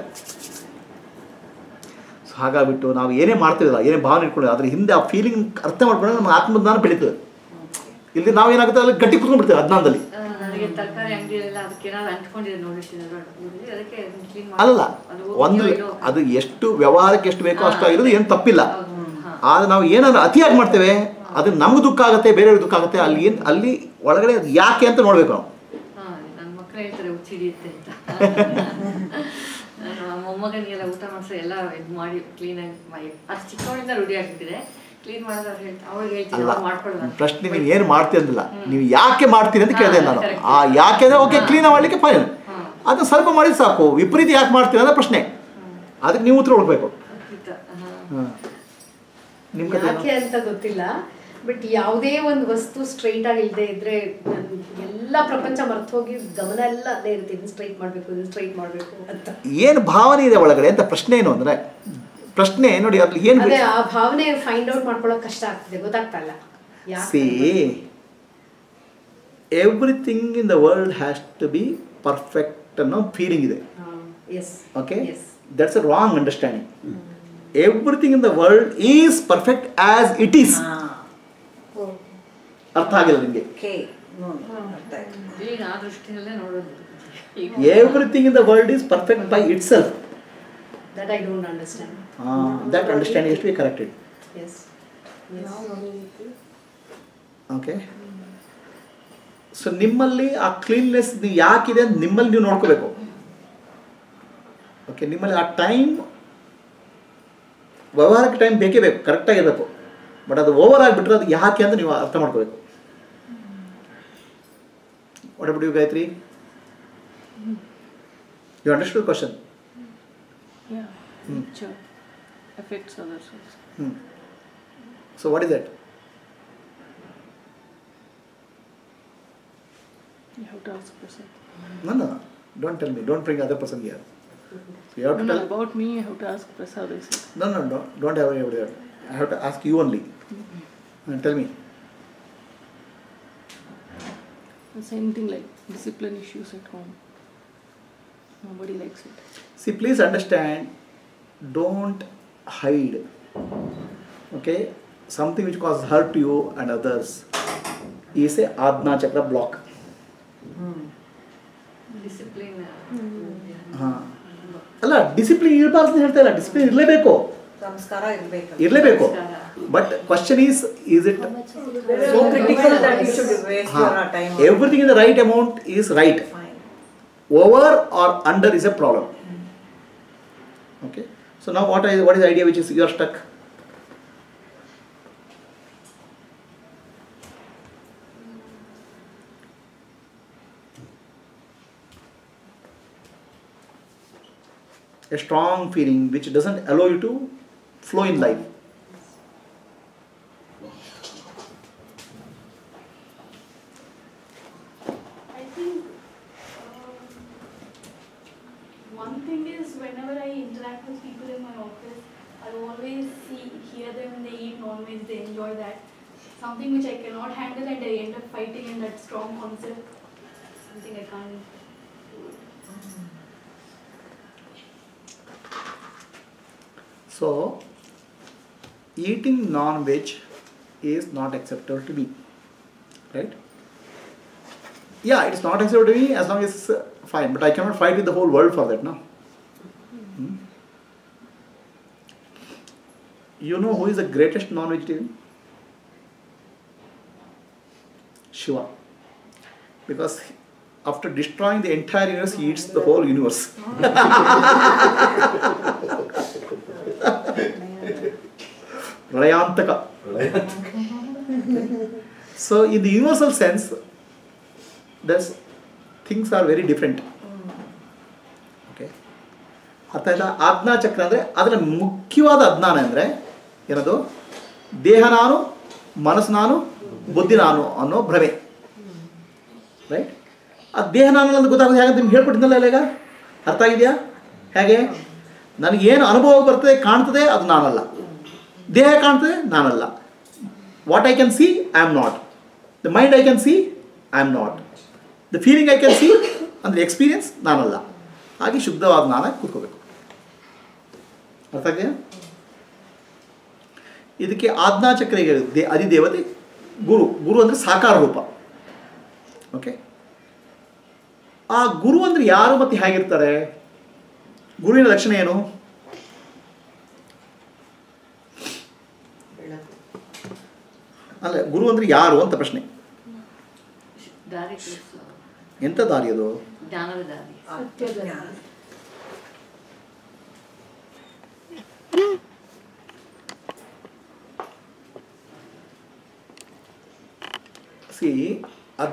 ಸೊ ಹಾಗಾಗಿಬಿಟ್ಟು ನಾವು ಏನೇ ಮಾಡ್ತೀವಲ್ಲ, ಏನೇ ಭಾವನೆ ಇಟ್ಕೊಳ್ಳಿ, ಅದ್ರ ಹಿಂದೆ ಆ ಫೀಲಿಂಗ್ ಅರ್ಥ ಮಾಡ್ಕೊಂಡ್ರೆ ನಮ್ಮ ಆತ್ಮಜ್ಞಾನ ಬೆಳೀತದೆ. ಇಲ್ಲಿ ನಾವೇನಾಗುತ್ತೆ, ಅಲ್ಲಿ ಗಟ್ಟಿ ಕುತ್ಕೊಂಡ್ಬಿಡ್ತೇವೆ ಅಜ್ಞಾನದಲ್ಲಿ. ಅಲ್ಲ, ಅದು ಎಷ್ಟು ವ್ಯವಹಾರಕ್ಕೆ ಎಷ್ಟು ಬೇಕೋ ಅಷ್ಟಾಗಿರೋದು ಏನು ತಪ್ಪಿಲ್ಲ. ಆದರೆ ನಾವು ಏನಾದ್ರು ಅತಿಯಾಗಿ ಮಾಡ್ತೇವೆ, ಅದು ನಮ್ಗೆ ದುಃಖ ಆಗುತ್ತೆ, ಬೇರೆಯವ್ರಿಗೆ ದುಃಖ ಆಗುತ್ತೆ. ಅಲ್ಲಿ ಒಳಗಡೆ ಅದು ಯಾಕೆ ಅಂತ ನೋಡ್ಬೇಕು ನಾವು. ನನ್ನ ಮಕ್ಕಳು ಹೇಳ್ತಾರೆ ಹುಚ್ಚಿಡಿಯುತ್ತೆ ಅಂತ. ಮೊಮ್ಮಗನಿಗೆಲ್ಲ ಊಟ ಮಾಡಿಸೋ ಎಲ್ಲ ಇದು ಮಾಡಿ ಕ್ಲೀನಾಗಿ ಅದು ಚಿಕ್ಕವಳಿಂದ ರೂಢಿ ಆಗ್ತಿದೆ. ಕ್ಲೀನ್ ಮಾಡೋದು ಅವ್ಳಿಗೆ ಹೇಳ್ತೀನಿ, ಮಾಡ್ಕೊಳ್ಳೋದು. ಪ್ರಶ್ನೆ ನೀವು ಏನು ಮಾಡ್ತೀರಿ ಅಂದಿಲ್ಲ, ನೀವು ಯಾಕೆ ಮಾಡ್ತೀರಿ ಅಂತ ಕೇಳಿದೆ ನಾನು. ಯಾಕೆ ಅಂದರೆ ಓಕೆ, ಕ್ಲೀನ್ ಮಾಡಲಿಕ್ಕೆ ಫೈನ್, ಅದನ್ನ ಸ್ವಲ್ಪ ಮಾಡಿದ್ರೆ ಸಾಕು. ವಿಪರೀತ ಯಾಕೆ ಮಾಡ್ತೀರಿ ಅನ್ನೋ ಪ್ರಶ್ನೆ, ಅದಕ್ಕೆ ನೀವು ಉತ್ತರ ಕೊಡಬೇಕು. ಯಾಕೆ ಅಂತ ಗೊತ್ತಿಲ್ಲ, ಬಟ್ ಯಾವುದೇ ಒಂದು ವಸ್ತು ಸ್ಟ್ರೈಟ್ ಆಗಿ ಇಲ್ಲದೆ ಇದ್ರೆ ಎಲ್ಲ ಪ್ರಪಂಚ ಮರ್ತೋಗಿ ಗಮನ ಎಲ್ಲ ಅಲ್ಲೇ ಇರುತ್ತೆ, ಇದನ್ನ ಸ್ಟ್ರೈಟ್ ಮಾಡಬೇಕು ಇದನ್ನ ಸ್ಟ್ರೈಟ್ ಮಾಡಬೇಕು ಅಂತ. ಏನು ಭಾವನೆ ಇದೆ ಒಳಗಡೆ ಅಂತ ಪ್ರಶ್ನೆ ಏನು ಅಂದರೆ, ಪ್ರಶ್ನೆ ನೋಡಿ ಅಲ್ಲಿ ಏನು ಅದೇ ಆ ಭಾವನೆ ಫೈಂಡ್ ಔಟ್ ಮಾಡ್ಕೊಳ್ಳೋಕೆ ಕಷ್ಟ ಆಗ್ತದೆ, ಗೊತ್ತಾಗ್ತಾ ಇಲ್ಲ. See everything in the world has to be perfect ಅನ್ನೋ ಫೀಲಿಂಗ್ ಇದೆ. Okay, that's a wrong understanding. Everything in the world is perfect as it is. ಅರ್ಥ ಆಗಿಲ್ಲ ನಿಮಗೆ? ಈಗ ಆ ದೃಷ್ಟಿಯಲ್ಲೇ ನೋಡೋದು. Everything in the world is perfect by itself. That I don't understand. That understanding is to be corrected. Yes. Okay. So ನಿಮ್ಮಲ್ಲಿ ಆ ಕ್ಲೀನ್ನೆಸ್ ನೀವು ಯಾಕಿದೆ ಅಂತ ನಿಮ್ಮಲ್ಲಿ ನೀವು ನೋಡ್ಕೋಬೇಕು. ಓಕೆ, ನಿಮ್ಮಲ್ಲಿ ಆ ಟೈಮ್, ವ್ಯವಹಾರಕ್ಕೆ ಟೈಮ್ ಬೇಕೇ ಬೇಕು, ಕರೆಕ್ಟಾಗಿರಬೇಕು. ಬಟ್ ಅದು ಓವರ್ ಆಗಿಬಿಟ್ರೆ ಅದು ಯಾಕೆ ಅಂತ ನೀವು ಅರ್ಥ ಮಾಡ್ಕೋಬೇಕು. What about you Gayatri? You understood question? Yeah, nature affects others also. So what is that? You have to ask person. No, don't tell me. Don't bring other person here. So you have to No, tell. about me, I have to ask Prasad. I said. No, don't have anybody here. I have to ask you only. And tell me. The same thing like discipline issues at home. Nobody likes it. See, please understand, don't hide. Okay? Something which causes hurt to you and others is a Ajna chakra block. Discipline ಅಲ್ಲ, ಡಿಸಿಪ್ಲಿನ್ ಇರಬಾರ್ದು ಅಂತ ಹೇಳ್ತಾ ಇಲ್ಲ, ಡಿಸಿಪ್ಲಿನ್ ಇರಲೇಬೇಕು, ಸಂಸ್ಕಾರ ಇರಲೇಬೇಕು. But question is it so critical that you should waste your time? Everything in the right amount is right. Fine. Over or under is a problem. Okay, so now what is the idea which is you are stuck? A strong feeling which doesn't allow you to flow in life. I think one thing is whenever I interact with people in my office, I always hear them when they eat non-veg, they enjoy that. Something which I cannot handle and I end up fighting in that strong concept. Something I can't do it. So, eating non-veg is not acceptable to me, right? Yeah, it's not acceptable to me as long as it's fine, but I cannot fight with the whole world for that, no? You know who is the greatest non-vegetarian? Shiva. Because after destroying the entire universe, he eats the whole universe. Rayantaka. So in the universal sense, things are very different. Okay. ಅರ್ಥ ಆಯ್ತಾ? ಆಜ್ಞಾ ಚಕ್ರ ಅಂದರೆ ಅದರ ಮುಖ್ಯವಾದ ಅಜ್ಞಾನ ಅಂದರೆ ಏನದು? ದೇಹ ನಾನು, ಮನಸ್ಸು ನಾನು, ಬುದ್ಧಿ ನಾನು ಅನ್ನೋ ಭ್ರಮೆ. ರೈಟ್? ಆ ದೇಹ ನಾನು ಅಂತ ಗೊತ್ತಾಗೋದು ಹೇಗೆ ನಿಮ್ಗೆ ಹೇಳ್ಕೊಟ್ಟಿದ್ದಲ್ಲ ಇಲ್ಲ ಈಗ? ಅರ್ಥ ಆಗಿದೆಯಾ? ಹೇಗೆ? ನನಗೇನು ಅನುಭವ ಬರ್ತದೆ, ಕಾಣ್ತದೆ, ಅದು ನಾನಲ್ಲ. ದೇಹ ಕಾಣ್ತದೆ, ನಾನಲ್ಲ. What I can see, I am not. The mind I can see, I am not. The feeling I can see ಅಂದರೆ ಎಕ್ಸ್ಪೀರಿಯನ್ಸ್ ನಾನಲ್ಲ. ಹಾಗೆ ಶುದ್ಧವಾದ ಜ್ಞಾನ ಕೂತ್ಕೋಬೇಕು. ಅರ್ಥ ಆಗಿದೆಯಾ? ಇದಕ್ಕೆ ಆಜ್ಞಾಚಕ್ರ ಅಧಿದೇವತೆ ಗುರು. ಗುರು ಅಂದರೆ ಸಾಕಾರ ರೂಪ. ಓಕೆ, ಆ ಗುರು ಅಂದರೆ ಯಾರು ಮತ್ತು ಹೇಗಿರ್ತಾರೆ? ಗುರುವಿನ ಲಕ್ಷಣ ಏನು? ಅಲ್ಲ, ಗುರು ಅಂದರೆ ಯಾರು ಅಂತ ಪ್ರಶ್ನೆ. ದಾರಿ ಎಂಥ ದಾರಿ ಅದು? ಜ್ಞಾನದ ದಾರಿ. ಸಿ,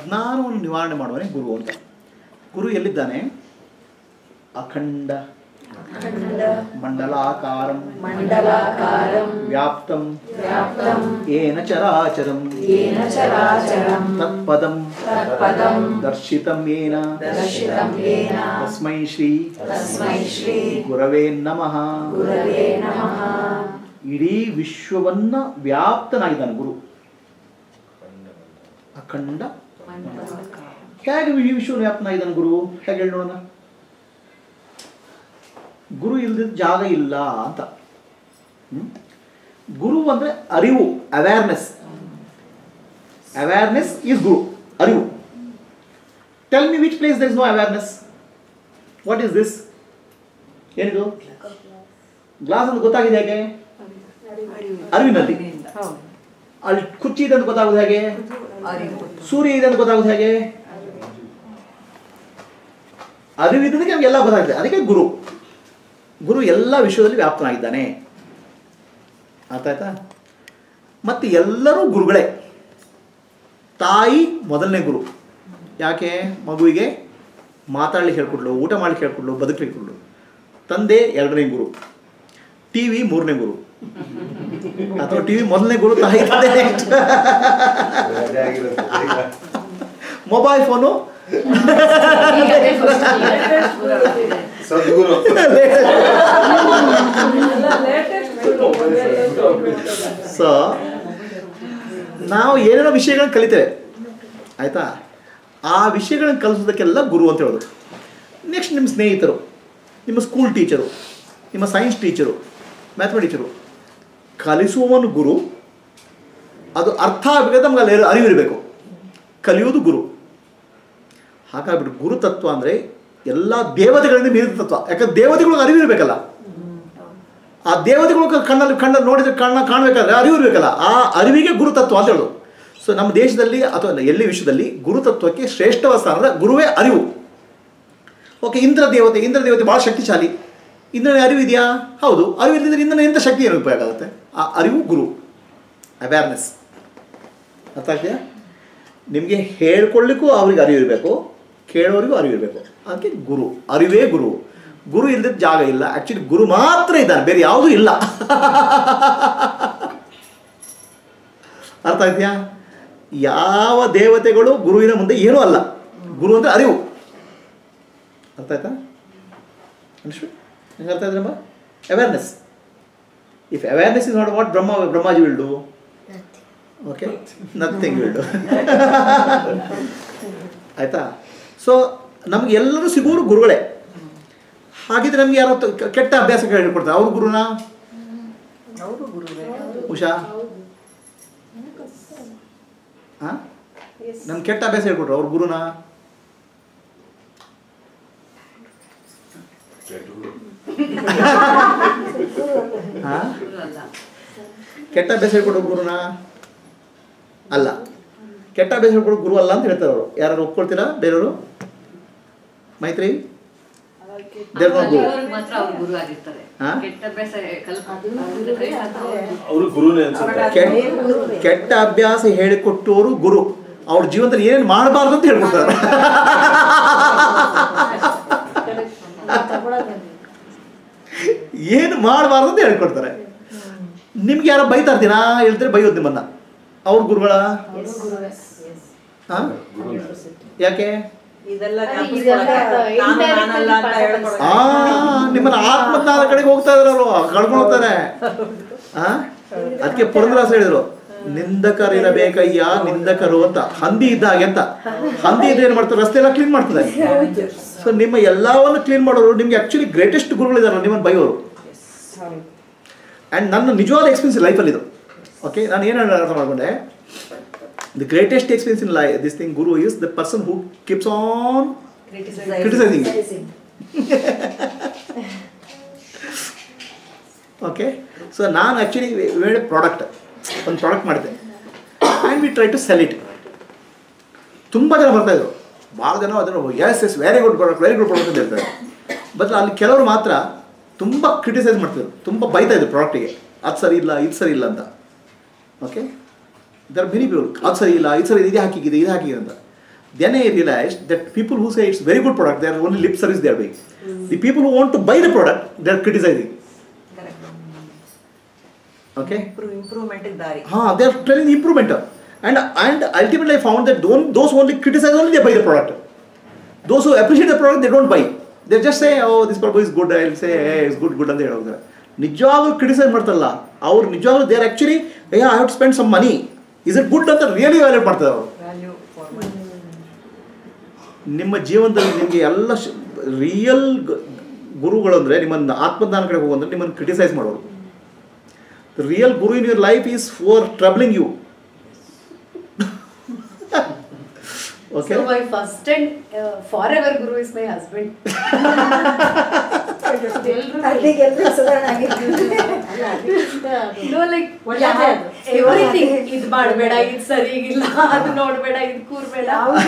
ಅಜ್ಞಾನವನ್ನು ನಿವಾರಣೆ ಮಾಡುವನೇ ಗುರು ಅಂತ. ಗುರು ಎಲ್ಲಿದ್ದಾನೆ? ಅಖಂಡ ಮಂಡಲಾಕಾರಂ ಮಂಡಲಾಕಾರಂ ವ್ಯಾಪ್ತಂ ವ್ಯಾಪ್ತಂ ಏನ ಚರಾಚರಂ ಯೇನ ಚರಾಚರಂ ತತ್ಪದಂ ತತ್ಪದಂ ದರ್ಶಿತಂ ಯೇನ ದರ್ಶಿತಂ ಯೇನ ತಸ್ಮೈ ಶ್ರೀ ಗುರವೇ ನಮಃ. ಗುರವೇ ನಮಃ. ಇಡೀ ವಿಶ್ವವನ್ನ ವ್ಯಾಪ್ತನಾಗಿದ್ದಾನೆ ಗುರು. ಅಖಂಡ ಹೇಗೆ ಈ ವಿಶ್ವವನ್ನು ವ್ಯಾಪ್ತನಾಗಿದ್ದಾನೆ ಗುರು? ಹೇಗೆ ಹೇಳಿ ನೋಡೋಣ. ಗುರು ಇಲ್ಲದ ಜಾಗ ಇಲ್ಲ ಅಂತ. ಗುರು ಅಂದ್ರೆ ಅರಿವು, ಅವೇರ್ನೆಸ್. ಅವೇರ್ನೆಸ್ ಈಸ್ ಗುರು, ಅರಿವು. Tell me which place there is no awareness. What is this? ಏನಿದು? ಗ್ಲಾಸ್ ಅಂತ ಗೊತ್ತಾಗಿದೆ ಹೇಗೆ? ಅರಿವಿನಲ್ಲಿ. ಅಲ್ಲಿ ಕುಚ್ಚಿ ಇದೆ ಅಂತ ಗೊತ್ತಾಗೋದು ಹೇಗೆ? ಸೂರ್ಯ ಇದೆ ಅಂತ ಗೊತ್ತಾಗೋದು ಹೇಗೆ? ಅರಿವಿದ್ದಕ್ಕೆ ನಮ್ಗೆ ಎಲ್ಲ ಗೊತ್ತಾಗಿದೆ. ಅದಕ್ಕೆ ಗುರು. ಗುರು ಎಲ್ಲ ವಿಶ್ವದಲ್ಲಿ ವ್ಯಾಪ್ತನಾಗಿದ್ದಾನೆ. ಅರ್ಥ ಆಯ್ತಾ? ಮತ್ತೆ ಎಲ್ಲರೂ ಗುರುಗಳೇ. ತಾಯಿ ಮೊದಲನೇ ಗುರು. ಯಾಕೆ? ಮಗುವಿಗೆ ಮಾತಾಡ್ಲಿಕ್ಕೆ ಹೇಳ್ಕೊಡ್ಲು, ಊಟ ಮಾಡ್ಲಿಕ್ಕೆ ಹೇಳ್ಕೊಡ್ಲು, ಬದುಕಲಿಕ್ಕೆ ಹೇಳ್ಕೊಡ್ಲು. ತಂದೆ ಎರಡನೇ ಗುರು, ಟಿವಿ ಮೂರನೇ ಗುರು, ಅಥವಾ ಟಿವಿ ಮೊದಲನೇ ಗುರು, ತಾಯಿ ಮೊಬೈಲ್ ಫೋನು ಸದ್ಗುರು. ಸೊ ನಾವು ಏನೇನೋ ವಿಷಯಗಳನ್ನ ಕಲಿತೇವೆ, ಆಯ್ತಾ? ಆ ವಿಷಯಗಳನ್ನು ಕಲಿಸೋದಕ್ಕೆಲ್ಲ ಗುರು ಅಂತ ಹೇಳೋದು. ನೆಕ್ಸ್ಟ್ ನಿಮ್ಮ ಸ್ನೇಹಿತರು, ನಿಮ್ಮ ಸ್ಕೂಲ್ ಟೀಚರು, ನಿಮ್ಮ ಸೈನ್ಸ್ ಟೀಚರು, ಮ್ಯಾಥಮೆಟಿಕ್ಸ್ ಟೀಚರು. ಕಲಿಸುವವನು ಗುರು. ಅದು ಅರ್ಥ ಆಗಬೇಕಾದ್ರೆ ನಮ್ಗೆ ಅಲ್ಲಿ ಅರಿವಿರಬೇಕು. ಕಲಿಯುವುದು ಗುರು. ಹಾಗಾಗ್ಬಿಟ್ಟು ಗುರು ತತ್ವ ಅಂದರೆ ಎಲ್ಲ ದೇವತೆಗಳಿಂದ ಮೀರಿದ ತತ್ವ. ಯಾಕಂದ್ರೆ ದೇವತೆಗಳಿಗೆ ಅರಿವಿರಬೇಕಲ್ಲ. ಆ ದೇವತೆಗಳು ಕಣ್ಣಲ್ಲಿ ನೋಡಿದ್ರೆ ಕಾಣಬೇಕಾದ್ರೆ ಅರಿವು ಇರಬೇಕಲ್ಲ. ಆ ಅರಿವಿಗೆ ಗುರುತತ್ವ ಅಂತ ಹೇಳೋದು. ಸೊ ನಮ್ಮ ದೇಶದಲ್ಲಿ ಅಥವಾ ಎಲ್ಲಿ ವಿಶ್ವದಲ್ಲಿ ಗುರುತತ್ವಕ್ಕೆ ಶ್ರೇಷ್ಠವಾದ ಸ್ಥಾನ ಅಂದರೆ ಗುರುವೇ ಅರಿವು. ಓಕೆ, ಇಂದ್ರ ದೇವತೆ ಭಾಳ ಶಕ್ತಿಶಾಲಿ. ಇಂದ್ರನ ಅರಿವು ಇದೆಯಾ? ಹೌದು. ಅರಿವು ಇಲ್ಲದಿದ್ದರೆ ಇಂದ್ರನ ಎಂಥ ಶಕ್ತಿ ಏನು ಉಪಯೋಗ ಆಗುತ್ತೆ? ಆ ಅರಿವು ಗುರು, ಅವೇರ್ನೆಸ್. ಅರ್ಥ ಆಗ್ತೀಯಾ? ನಿಮಗೆ ಹೇಳ್ಕೊಳ್ಳಿಕ್ಕೂ ಅವ್ರಿಗೆ ಅರಿವು ಇರಬೇಕು, ಕೇಳೋರಿಗೂ ಅರಿವು ಇರಬೇಕು. ಅದಕ್ಕೆ ಗುರು, ಅರಿವೇ ಗುರು. ಗುರು ಇಲ್ಲದ ಜಾಗ ಇಲ್ಲ. ಆ್ಯಕ್ಚುಲಿ ಗುರು ಮಾತ್ರ ಇದ್ದಾನೆ, ಬೇರೆ ಯಾವುದೂ ಇಲ್ಲ. ಅರ್ಥ ಆಗ್ತೀಯಾ? ಯಾವ ದೇವತೆಗಳು ಗುರುವಿನ ಮುಂದೆ ಏನೂ ಅಲ್ಲ. ಗುರು ಅಂದರೆ ಅರಿವು. ಅರ್ಥ ಆಯ್ತಾ? ಅನಿಶ್ವ ಹೆಂಗೆ ಅರ್ಥ ಆಯ್ತಮ್ಮ? Awareness. If awareness is not what Brahmaji will do. Okay, nothing will do. ಆಯಿತಾ? ಸೊ ನಮ್ಗೆ ಎಲ್ಲರೂ ಸಿಗೋರು ಗುರುಗಳೇ. ಹಾಗಿದ್ರೆ ನಮ್ಗೆ ಯಾರೋ ಕೆಟ್ಟ ಅಭ್ಯಾಸ ಹೇಳ್ಕೊಡ್ತಾರೆ, ಅವ್ರ ಗುರುನಾ? ಉಷಾ, ಹಾಂ, ನಮ್ಗೆ ಕೆಟ್ಟ ಅಭ್ಯಾಸ ಹೇಳ್ಕೊಟ್ರು, ಅವ್ರ ಗುರುನಾ? ಹಾಂ, ಕೆಟ್ಟ ಅಭ್ಯಾಸ ಹೇಳ್ಕೊಡೋ ಗುರುನಾ? ಅಲ್ಲ. ಕೆಟ್ಟ ಅಭ್ಯಾಸ ಹೇಳ್ಕೊಡೋ ಗುರು ಅಲ್ಲ ಅಂತ ಹೇಳ್ತಾರೆ ಅವರು. ಯಾರು ಒಪ್ಕೊಳ್ತೀರಾ? ಬೇರೆಯವರು? ಮೈತ್ರಿ, ಮಾತ್ರ ಅವ್ರ ಗುರು ಆಗಿರ್ತಾರೆ. ಕೆಟ್ಟ ಅಭ್ಯಾಸ ಅವರು ಗುರುನೇ ಅನ್ಸುತ್ತೆ. ಕೆಟ್ಟ ಅಭ್ಯಾಸ ಹೇಳಿಕೊಟ್ಟವರು ಗುರು. ಅವ್ರ ಜೀವನದಲ್ಲಿ ಏನೇನು ಮಾಡಬಾರ್ದು ಅಂತ ಹೇಳ್ಕೊಡ್ತಾರೆ. ಏನು ಮಾಡಬಾರ್ದು ಅಂತ ಹೇಳ್ಕೊಡ್ತಾರೆ. ನಿಮ್ಗೆ ಯಾರೋ ಬೈತಾ ಇರ್ತೀನಾ ಹೇಳ್ತಾರೆ, ಬೈಯೋದು ನಿಮ್ಮನ್ನ. ಅವ್ರ ಗುರುಗಳ? ಹಾಂ, ಯಾಕೆ? ನಿಮ್ಮನ್ನ ಆತ್ಮಜ್ಞಾನ ಕಡೆಗೆ ಹೋಗ್ತಾ ಇದ್ರಲ್ವ, ಕಳ್ಕೊಂಡು ಹೋಗ್ತಾರೆ. ಅದಕ್ಕೆ ಪುರಂದರದಾಸ ಹೇಳಿದ್ರು, ನಿಂದಕರಿರಬೇಕಯ್ಯ ನಿಂದಕರು ಅಂತ. ಹಂದಿ ಇದ್ದಾಗೆ ಅಂತ. ಹಂದಿ ಇದ್ರೆ ಏನ್ ಮಾಡ್ತಾರೆ? ರಸ್ತೆ ಎಲ್ಲ ಕ್ಲೀನ್ ಮಾಡ್ತದೆ. ಸೊ ನಿಮ್ಮ ಎಲ್ಲವನ್ನು ಕ್ಲೀನ್ ಮಾಡೋರು ನಿಮ್ಗೆ ಆಕ್ಚುಲಿ ಗ್ರೇಟೆಸ್ಟ್ ಗುರುಗಳಿದಾರಲ್ಲ ನಿಮ್ಮನ್ನು ಬೈಯೋರು. ಆ್ಯಂಡ್ ನನ್ನ ನಿಜವಾದ ಎಕ್ಸ್ಪೀರಿಯನ್ಸ್ ಲೈಫಲ್ಲಿ ಇದು. ಓಕೆ, ನಾನು ಏನು ಅರ್ಥ ಮಾಡ್ಕೊಂಡೆ, the greatest experience in life, this thing, guru is the person who keeps on criticizing you. Okay, so ನಾನು ಆ್ಯಕ್ಚುಲಿ ವೇಳೆ ಒಂದು ಪ್ರಾಡಕ್ಟ್ ಮಾಡಿದೆ and we try to sell it. ತುಂಬ ಜನ ಬರ್ತಾಯಿದ್ರು, ಭಾಳ ಜನ ಅದನ್ನು ಎಸ್ ವೆರಿ ಗುಡ್ ಪ್ರಾಡಕ್ಟ್ ಅಂತ ಹೇಳ್ತಾರೆ. ಬಟ್ ಅಲ್ಲಿ ಕೆಲವರು ಮಾತ್ರ ತುಂಬ ಕ್ರಿಟಿಸೈಸ್ ಮಾಡ್ತಿದ್ರು, ತುಂಬ ಬೈತಾಯಿದ್ರು ಪ್ರಾಡಕ್ಟಿಗೆ. ಅದು ಸರಿ ಇಲ್ಲ, ಇದು ಸರಿ ಇಲ್ಲ ಅಂತ. ಓಕೆ, ದರ್ ಮೆನಿ ಪೀಪಲ್, ಅದು ಸರಿ ಇಲ್ಲ, ಇದು ಸರಿ, ಇದು ಹಾಕಿಗಿದೆ ಅಂತ. Then I realized that people who say it's very good product, they are only lip service they are doing. The people who want to buy the product, they are criticizing. Okay? Improvement ದಾರಿ. They are telling improvement. And ultimately I found that those who only criticize, only they buy the product. Those who appreciate the product, they don't buy. They just say, oh, this Prabhu is good. I'll say, hey, it's good ಅಂತ ಹೇಳೋದು. ನಿಜವಾಗ್ಲೂ ಕ್ರಿಟಿಸೈಸ್ ಮಾಡ್ತಾರಲ್ಲ ಅವ್ರು ನಿಜವಾಗ್ಲೂ they are actually I have to spend some money. Is it good ಅಂತ ರಿಯಲಿ ವ್ಯಾಲ್ಯೂಟ್ ಮಾಡ್ತಾರೆ ಅವರು. ನಿಮ್ಮ ಜೀವನದಲ್ಲಿ ನಿಮಗೆ ಎಲ್ಲ ರಿಯಲ್ ಗುರುಗಳು ಅಂದರೆ ನಿಮ್ಮನ್ನು ಆತ್ಮಜ್ಞಾನ ಕಡೆ ಹೋಗಂದ್ರೆ ನಿಮ್ಮನ್ನು ಕ್ರಿಟಿಸೈಸ್ ಮಾಡೋರು. The real guru in your life is for troubling you. Okay. So my first and forever guru is my husband. No, like everything. ಇದು ಮಾಡಬೇಡ, ಇದು ಸರಿಗಿಲ್ಲ, ಅದು ನೋಡಬೇಡ, ಇದು ಕೂರ್ಬೇಡ.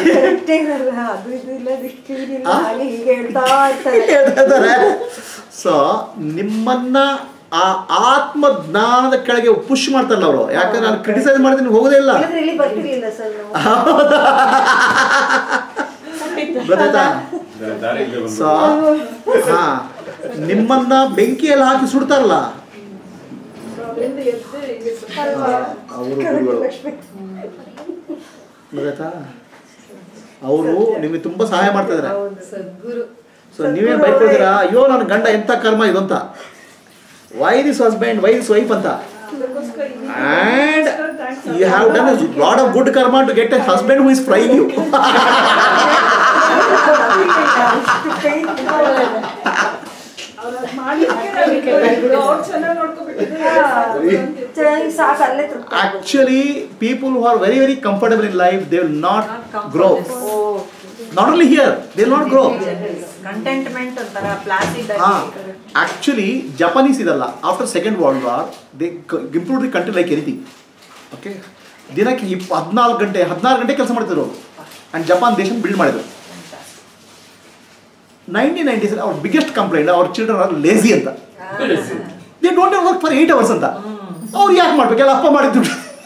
ಸೊ ನಿಮ್ಮನ್ನ ಆ ಆತ್ಮಜ್ಞಾನದ ಕೆಳಗೆ ಪುಷ್ ಮಾಡ್ತಾರಲ್ಲ ಅವರು. ಯಾಕಂದ್ರೆ ನಾನು ಕ್ರಿಟಿಸೈಸ್ ಮಾಡಿದ್ರೆ ನೀವು ಹೋಗೋದೇ ಇಲ್ಲ. ಗೊತ್ತಾಯ್ತಾ? ಸೊ ನಿಮ್ಮನ್ನ ಬೆಂಕಿಯಲ್ಲಿ ಹಾಕಿ ಸುಡ್ತಾರಲ್ಲ ಅವರು ಗೊತ್ತಾಯ್ತಾ? ಅವರು ನಿಮಗೆ ತುಂಬಾ ಸಹಾಯ ಮಾಡ್ತಾ ಇದಾರೆ. ಸೊ ನೀವೇನು ಬೈಕೋತೀರಾ, ಅಯ್ಯೋ ನನ್ನ ಗಂಡ ಎಂತ ಕರ್ಮ ಇದು ಅಂತ, why this husband, why this wife anta, and you have done a lot of good karma to get a husband who is frying you. Actually, people who are very very comfortable in life, they will not grow. Not only here, they will not grow. Contentment antara placid. Actually, Japanese idalla, after Second World War, they improved the country like anything. Okay, ದಿನಕ್ಕೆ 14 ಗಂಟೆ ಕೆಲಸ ಮಾಡ್ತಿದ್ರು and ಜಪಾನ್ ದೇಶ ಬಿಲ್ಡ್ ಮಾಡಿದ್ರು. 1990s our biggest complaint, our children are lazy ಅಂತ. They don't work for 8 hours ಅಂತ. ಅವ್ರು ಯಾಕೆ ಮಾಡ್ಬೇಕು, ಎಲ್ಲ ಅಪ್ಪ ಮಾಡಿದ್ರು.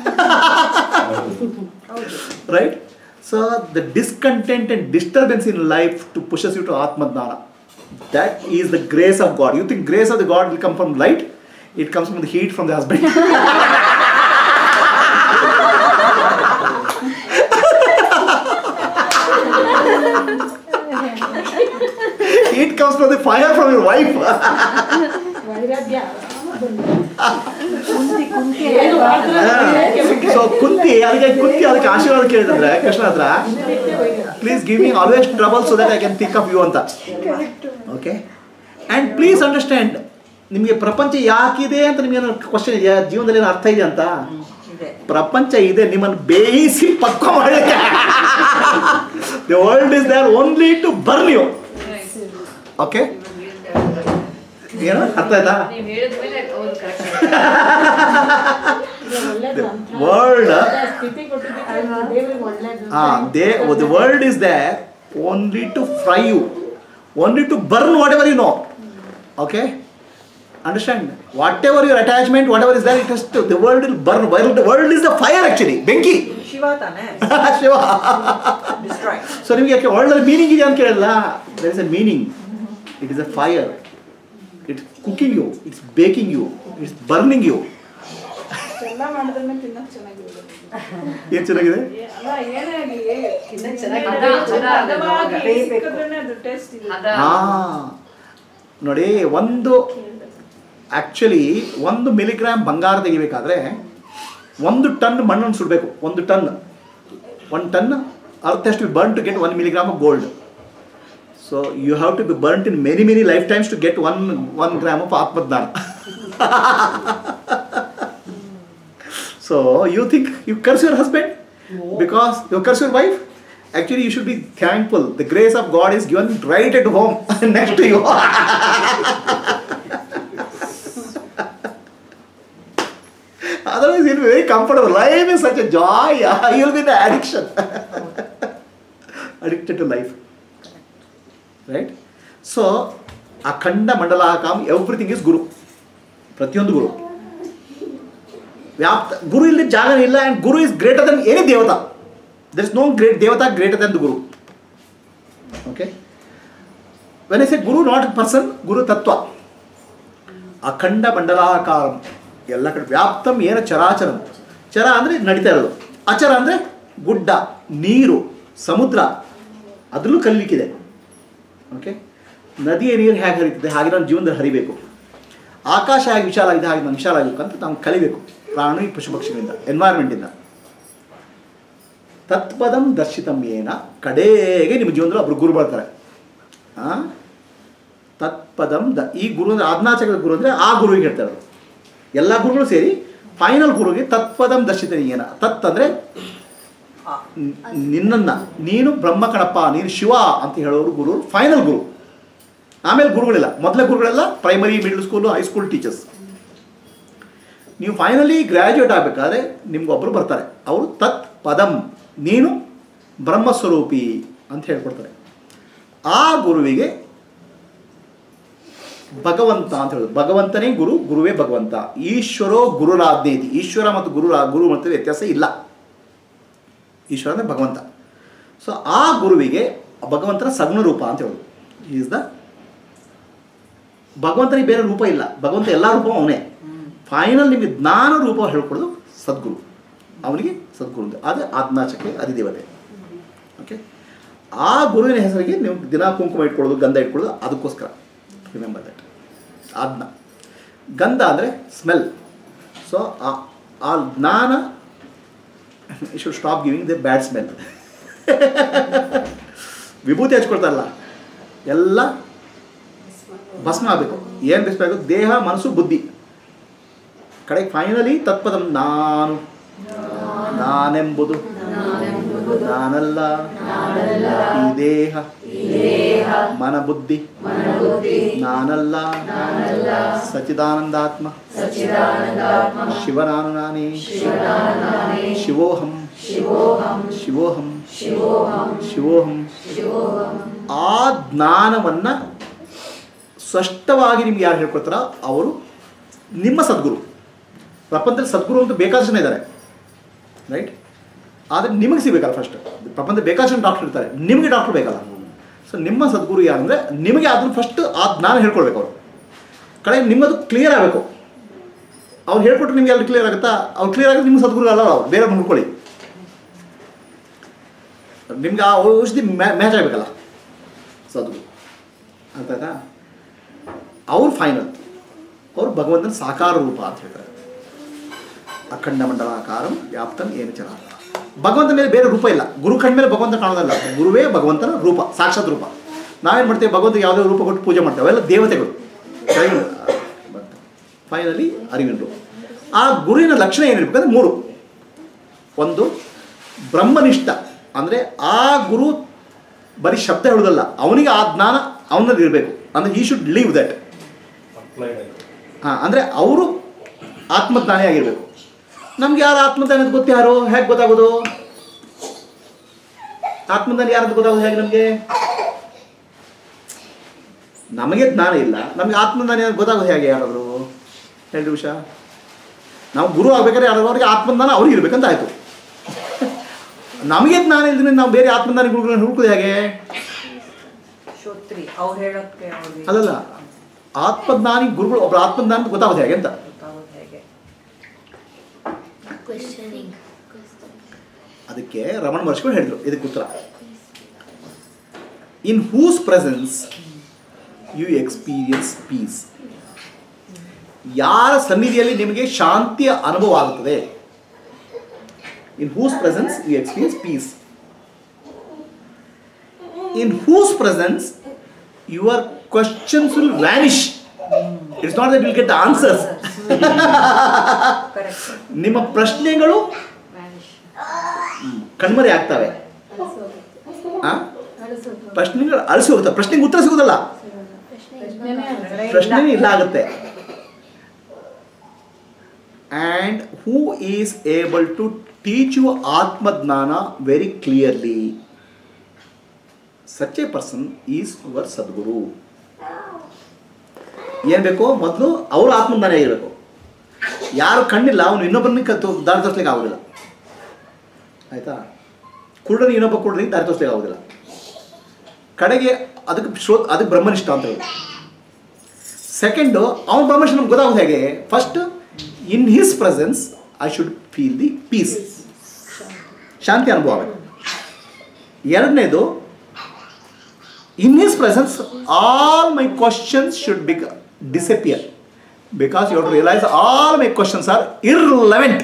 Right? So the discontent and disturbance in life to pushes you to Atmadana. That is the grace of God. You think grace of the God will come from light? It comes from the heat from the husband. It comes from the fire from your wife. So Kunti ಅದಕ್ಕೆ ಆಶೀರ್ವಾದ ಕೇಳಿದ್ರೆ ಕೃಷ್ಣ ಹತ್ರ, please give me always trouble so that I can think of you ಅಂತ. ಓಕೆ, ಆ್ಯಂಡ್ ಪ್ಲೀಸ್ ಅಂಡರ್ಸ್ಟ್ಯಾಂಡ್, ನಿಮಗೆ ಪ್ರಪಂಚ ಯಾಕಿದೆ ಅಂತ ನಿಮಗೇನು ಕ್ವಶನ್ ಇದೆಯಾ? ಜೀವನದಲ್ಲಿ ಏನು ಅರ್ಥ ಇದೆ ಅಂತ? ಪ್ರಪಂಚ ಇದೆ ನಿಮ್ಮನ್ನು ಬೇಯಿಸಿ ಪಕ್ಕ ಮಾಡಲಿಕ್ಕೆ. The world is there only to burn you. Okay, ಏನು ಅರ್ಥ ಆಯ್ತಾ? World, the world is there only to fry you, only to burn whatever you know. Okay, understand? Whatever your attachment, whatever is there, it has to, the world will burn. The world is the fire actually, benki. Shiva tane. Shiva. Destroy. So ನಿಮಗೆ ಯಾಕೆ ವರ್ಲ್ಡ್ ಅಲ್ಲಿ ಮೀನಿಂಗ್ ಇದೆ ಅಂತ ಕೇಳಲ್ಲ? There is a meaning. It is a fire. It's cooking you. It's baking you. It's burning you. ಎಲ್ಲ ಮಾಡಿದ್ರೆ ತಿನ್ನಕ್ಕೆ ಚೆನ್ನಾಗಿದೆ. ಏನು ಚೆನ್ನಾಗಿದೆ? ನೋಡಿ, ಆ್ಯಕ್ಚುಲಿ 1 ಮಿಲಿಗ್ರಾಮ್ ಬಂಗಾರ ತೆಗಿಬೇಕಾದ್ರೆ 1 ಟನ್ ಮಣ್ಣನ್ನು ಸುಡಬೇಕು. 1 ಟನ್ ಅರ್ಥ ಎಷ್ಟು burn to get 1 milligram of gold. So you have to be burnt in many lifetimes to get 1 gram of Atmadana. So you think you curse your husband because you curse your wife? Actually, you should be thankful. The grace of God is given right at home next to you. Otherwise, you'll be very comfortable. Life is such a joy. You'll be in the addiction. Addicted to life. Right? So, Akhanda Mandalakam, everything is Guru. Pratyondu Guru. Guru is Jagan Illa, and Guru is greater than any Devata. There is no great Devata greater than the Guru. Okay? When I say Guru, not a person, Guru Tattva. ಅಖಂಡ ಮಂಡಲಾಕಾರಂ ಎಲ್ಲ ಕಡೆ ವ್ಯಾಪ್ತಂ ಏನ ಚರಾಚರಂ. ಚರ ಅಂದರೆ ನಡೀತಾ ಇರೋದು, ಅಚರ ಅಂದರೆ ಗುಡ್ಡ, ನೀರು, ಸಮುದ್ರ, ಅದರಲ್ಲೂ ಕಲಿಲಿಕ್ಕಿದೆ. ಓಕೆ, ನದಿಯ ನೀರು ಹೇಗೆ ಹರಿತಿದೆ ಹಾಗೆ ನನ್ನ ಜೀವನದಲ್ಲಿ ಹರಿಬೇಕು. ಆಕಾಶ ಹೇಗೆ ವಿಶಾಲ ಆಗಿದೆ ಹಾಗೆ ನಾನು ವಿಶಾಲ ಆಗಬೇಕು ಅಂತ ನಾವು ಕಲಿಬೇಕು ಪ್ರಾಣಿ ಪಶು ಪಕ್ಷಿಗಳಿಂದ, ಎನ್ವೈರ್ಮೆಂಟಿಂದ. ತತ್ಪದಂ ದರ್ಶಿತಂ ಏನ, ಕಡೆಗೆ ನಿಮ್ಮ ಜೀವನದಲ್ಲಿ ಒಬ್ಬರು ಗುರು ಬರ್ತಾರೆ. ತತ್ಪದಂ ಈ ಗುರು ಅಂದರೆ ಆಜ್ಞಾಚಕ್ರದ ಗುರು ಅಂದರೆ ಆ ಗುರುವಿಗೆ ಹೇಳ್ತಾರೆ. ಎಲ್ಲ ಗುರುಗಳು ಸೇರಿ ಫೈನಲ್ ಗುರುವಿಗೆ ತತ್ಪದಂ ದರ್ಶಿತ ಏನ. ತತ್ ಅಂದರೆ ನಿನ್ನನ್ನು, ನೀನು ಬ್ರಹ್ಮ ಕಣಪ್ಪ, ನೀನು ಶಿವ ಅಂತ ಹೇಳೋರು ಗುರು, ಫೈನಲ್ ಗುರು. ಆಮೇಲೆ ಗುರುಗಳಿಲ್ಲ, ಮೊದಲ ಗುರುಗಳೆಲ್ಲ primary, middle school, high school teachers. ನೀವು ಫೈನಲಿ ಗ್ರ್ಯಾಜುಯೇಟ್ ಆಗಬೇಕಾದ್ರೆ ನಿಮ್ಗೊಬ್ಬರು ಬರ್ತಾರೆ, ಅವರು ತತ್ ಪದಂ, ನೀನು ಬ್ರಹ್ಮಸ್ವರೂಪಿ ಅಂತ ಹೇಳ್ಕೊಡ್ತಾರೆ. ಆ ಗುರುವಿಗೆ ಭಗವಂತ ಅಂತ ಹೇಳೋದು. ಭಗವಂತನೇ ಗುರು, ಗುರುವೇ ಭಗವಂತ. ಈಶ್ವರೋ ಗುರುರಾಜ್ಞೇತಿ. ಈಶ್ವರ ಮತ್ತು ಗುರು ಮತ್ತು ವ್ಯತ್ಯಾಸ ಇಲ್ಲ. ಈಶ್ವರ ಅಂದರೆ ಭಗವಂತ. ಸೊ ಆ ಗುರುವಿಗೆ ಭಗವಂತನ ಸಗುಣ ರೂಪ ಅಂತ ಹೇಳೋದು. ಈಸ್ ದ ಭಗವಂತನಿಗೆ ಬೇರೆ ರೂಪ ಇಲ್ಲ, ಭಗವಂತ ಎಲ್ಲ ರೂಪ ಅವನೇ. ಫೈನಲ್ ನಿಮಗೆ ಜ್ಞಾನ ರೂಪ ಹೇಳ್ಕೊಡೋದು ಸದ್ಗುರು, ಅವನಿಗೆ ಸದ್ಗುರು ಅಂತ. ಅದೇ ಆಜ್ಞಾಚಕ್ರ ಅಧಿದೇವತೆ. ಓಕೆ, ಆ ಗುರುವಿನ ಹೆಸರಿಗೆ ನೀವು ದಿನ ಕುಂಕುಮ ಇಟ್ಕೊಳ್ಳೋದು, ಗಂಧ ಇಟ್ಕೊಳ್ಳೋದು, ಅದಕ್ಕೋಸ್ಕರ ರಿಮೆಂಬರ್ ದಟ್. ಆಜ್ಞಾ, ಗಂಧ ಅಂದರೆ ಸ್ಮೆಲ್. ಸೊ ಆ ಜ್ಞಾನ you should stop giving the bad smell. ವಿಭೂತಿ ಹಚ್ಕೊಳ್ತಾರಲ್ಲ, ಎಲ್ಲ ಭಸ್ಮ ಆಗಬೇಕು. ಏನು ಬಿಸ್ಬೇಕು? ದೇಹ, ಮನಸ್ಸು, ಬುದ್ಧಿ. ಕಡೆಗೆ ಫೈನಲಿ ತತ್ಪದಂ ನಾನು, ನಾನೆಂಬುದು ನಾನಲ್ಲ, ಈ ದೇಹ, ಮನ, ಬುದ್ಧಿ ನಾನಲ್ಲ, ಸಚ್ಚಿದಾನಂದಾತ್ಮ ಶಿವನಾನು ನಾನೇ, ಶಿವೋಹಂ ಶಿವೋಹಂ ಶಿವೋಹಂ. ಆ ಜ್ಞಾನವನ್ನು ಸ್ಪಷ್ಟವಾಗಿ ನಿಮ್ಗೆ ಯಾರು ಹೇಳ್ಕೊಡ್ತಾರೋ ಅವರು ನಿಮ್ಮ ಸದ್ಗುರು. ಪ್ರಪಂಚದಲ್ಲಿ ಸದ್ಗುರು ಅಂತ ಬೇಕಾದಷ್ಟು ಜನ ಇದ್ದಾರೆ, ರೈಟ್? ಆದರೆ ನಿಮಗೆ ಸಿಗಬೇಕಲ್ಲ ಫಸ್ಟ್. ಪ್ರಪಂಚ ಬೇಕಾದಷ್ಟು ಜನ ಡಾಕ್ಟರ್ ಇರ್ತಾರೆ, ನಿಮಗೆ ಡಾಕ್ಟರ್ ಬೇಕಲ್ಲ. ಸೊ ನಿಮ್ಮ ಸದ್ಗುರು ಯಾರಂದರೆ ನಿಮಗೆ ಅದನ್ನು ಫಸ್ಟ್ ಆ ಜ್ಞಾನ ಹೇಳ್ಕೊಳ್ಬೇಕು ಅವರು. ಕಡೆ ನಿಮ್ಮದು ಕ್ಲಿಯರ್ ಆಗಬೇಕು. ಅವ್ರು ಹೇಳ್ಕೊಟ್ರೆ ನಿಮಗೆ ಅಲ್ಲಿ ಕ್ಲಿಯರ್ ಆಗುತ್ತಾ? ಅವ್ರು ಕ್ಲಿಯರ್ ಆಗುತ್ತೆ, ನಿಮ್ಮ ಸದ್ಗುರು ಅಲ್ಲ, ಅವ್ರು ಬೇರೆ ನೋಡ್ಕೊಳ್ಳಿ. ನಿಮ್ಗೆ ಆ ಔಷಧಿ ಮ್ಯಾಚ್ ಆಗಬೇಕಲ್ಲ ಸದ್ಗುರು, ಅರ್ಥ ಆಯ್ತಾ? ಅವ್ರು ಫೈನಲ್, ಅವರು ಭಗವಂತನ ಸಾಕಾರ ರೂಪ ಅಂತ ಹೇಳ್ತಾರೆ. ಅಖಂಡ ಮಂಡಲಾಕಾರಂ ವ್ಯಾಪ್ತಂ ಏನ ಚರ. ಭಗವಂತ ಮೇಲೆ ಬೇರೆ ರೂಪ ಇಲ್ಲ. ಗುರು ಕಂಡ ಮೇಲೆ ಭಗವಂತ ಕಾಣೋದಲ್ಲ, ಗುರುವೇ ಭಗವಂತನ ರೂಪ, ಸಾಕ್ಷಾತ್ ರೂಪ. ನಾವೇನು ಮಾಡ್ತೇವೆ? ಭಗವಂತ ಯಾವುದೇ ರೂಪ ಕೊಟ್ಟು ಪೂಜೆ ಮಾಡ್ತೇವೆ, ಅವೆಲ್ಲ ದೇವತೆಗಳು. ಫೈನಲಿ ಅರಿವಿನ ರೂಪ. ಆ ಗುರುವಿನ ಲಕ್ಷಣ ಏನಿರ್ಬೇಕಂದ್ರೆ 3. ಒಂದು ಬ್ರಹ್ಮನಿಷ್ಠ, ಅಂದರೆ ಆ ಗುರು ಬರೀ ಶಬ್ದ ಹೇಳೋದಲ್ಲ, ಅವನಿಗೆ ಆ ಜ್ಞಾನ ಅವನಲ್ಲಿ ಇರಬೇಕು. ಅಂದರೆ ಈ ಶುಡ್ ಲೀವ್ ದಟ್. ಅಂದರೆ ಅವರು ಆತ್ಮಜ್ಞಾನಿ ಆಗಿರಬೇಕು. ನಮ್ಗೆ ಯಾರು ಆತ್ಮಜ್ಞಾನಿ ಅಂತ ಗೊತ್ತು? ಯಾರು? ಹೇಗೆ ಗೊತ್ತಾಗೋದು? ಆತ್ಮಜ್ಞಾನಿ ಯಾರಂತ ಗೊತ್ತಾಗೋದು ಹೇಗೆ ನಮಗೆ? ನಮಗೆ ಜ್ಞಾನ ಇಲ್ಲ, ನಮಗೆ ಆತ್ಮಜ್ಞಾನಿ ಅಂತ ಗೊತ್ತಾಗೋದು ಹೇಗೆ? ಯಾರಾದರೂ ಹೇಳಿ ವಿಷಯ. ನಾವು ಗುರು ಆಗ್ಬೇಕಾದ್ರೆ ಯಾರಾದ್ರಿಗೆ ಆತ್ಮಜ್ಞಾನ ಅವ್ರಿಗೆ ಇರ್ಬೇಕಂತ ಆಯಿತು. ನಮಗೆ ಜ್ಞಾನ ಇಲ್ದ್ರೆ ನಾವು ಬೇರೆ ಆತ್ಮಜ್ಞಾನಿ ಗುರುಗಳನ್ನ ಹುಡುಕೋದು ಹೇಗೆ? ಅಲ್ಲಲ್ಲ, ಆತ್ಮಜ್ಞಾನಿ ಗುರುಗಳು ಒಬ್ಬರು ಆತ್ಮಜ್ಞಾನ ಅಂತ ಗೊತ್ತಾಗೋದು ಹೇಗೆ ಅಂತ. ಅದಕ್ಕೆ ರಮಣ ಮಹರ್ಷಿಗಳು ಹೇಳಿದ್ರು ಇದಕ್ಕೆ ಉತ್ತರ. In whose presence you experience peace. ಯಾರ ಸನ್ನಿಧಿಯಲ್ಲಿ ನಿಮಗೆ ಶಾಂತಿಯ ಅನುಭವ ಆಗುತ್ತದೆ. In whose presence you experience peace. In whose presence your questions will vanish. It's not that you'll get the answers. ನಿಮ್ಮ ಪ್ರಶ್ನೆಗಳು ಕಣ್ಮರೆ ಆಗ್ತವೆ. ಪ್ರಶ್ನೆಗಳು ಅಳಿಸಿ ಹೋಗುತ್ತೆ. ಪ್ರಶ್ನೆಗೆ ಉತ್ತರ ಸಿಗೋದಲ್ಲ, ಪ್ರಶ್ನೆ ಇಲ್ಲ ಆಗುತ್ತೆ. And who is able to teach you Atmadjnana very clearly? Such a person is your Sadguru. ಏನು ಬೇಕು? ಮೊದಲು ಅವರು ಆತ್ಮಜ್ಞಾನಿ ಆಗಿರಬೇಕು. ಯಾರು ಕಣ್ಣಿಲ್ಲ ಅವನು ಇನ್ನೊಬ್ಬರನ್ನ ದಾರಿ ತೋರಿಸ್ಲಿಕ್ಕೆ ಆಗೋದಿಲ್ಲ, ಆಯಿತಾ? ಕುರುಡನ ಇನ್ನೊಬ್ಬ ಕುರುಡನಿಗೆ ದಾರಿ ತೋರಿಸ್ಲಿಕ್ಕೆ ಆಗೋದಿಲ್ಲ. ಕಡೆಗೆ ಅದಕ್ಕೆ ಬ್ರಹ್ಮನಿಷ್ಠ ಅಂತ ಹೇಳಿ. ಸೆಕೆಂಡು ಅವನ ಬ್ರಹ್ಮನಿಷ್ಠ ನಮ್ಗೆ ಗೊತ್ತಾಗೋದು ಹೇಗೆ? First in his presence I should feel the peace, ಶಾಂತಿ ಅನುಭವ ಆಗಬೇಕು. ಎರಡನೇದು in his presence all my questions should disappear, because you have to realize all my questions are irrelevant.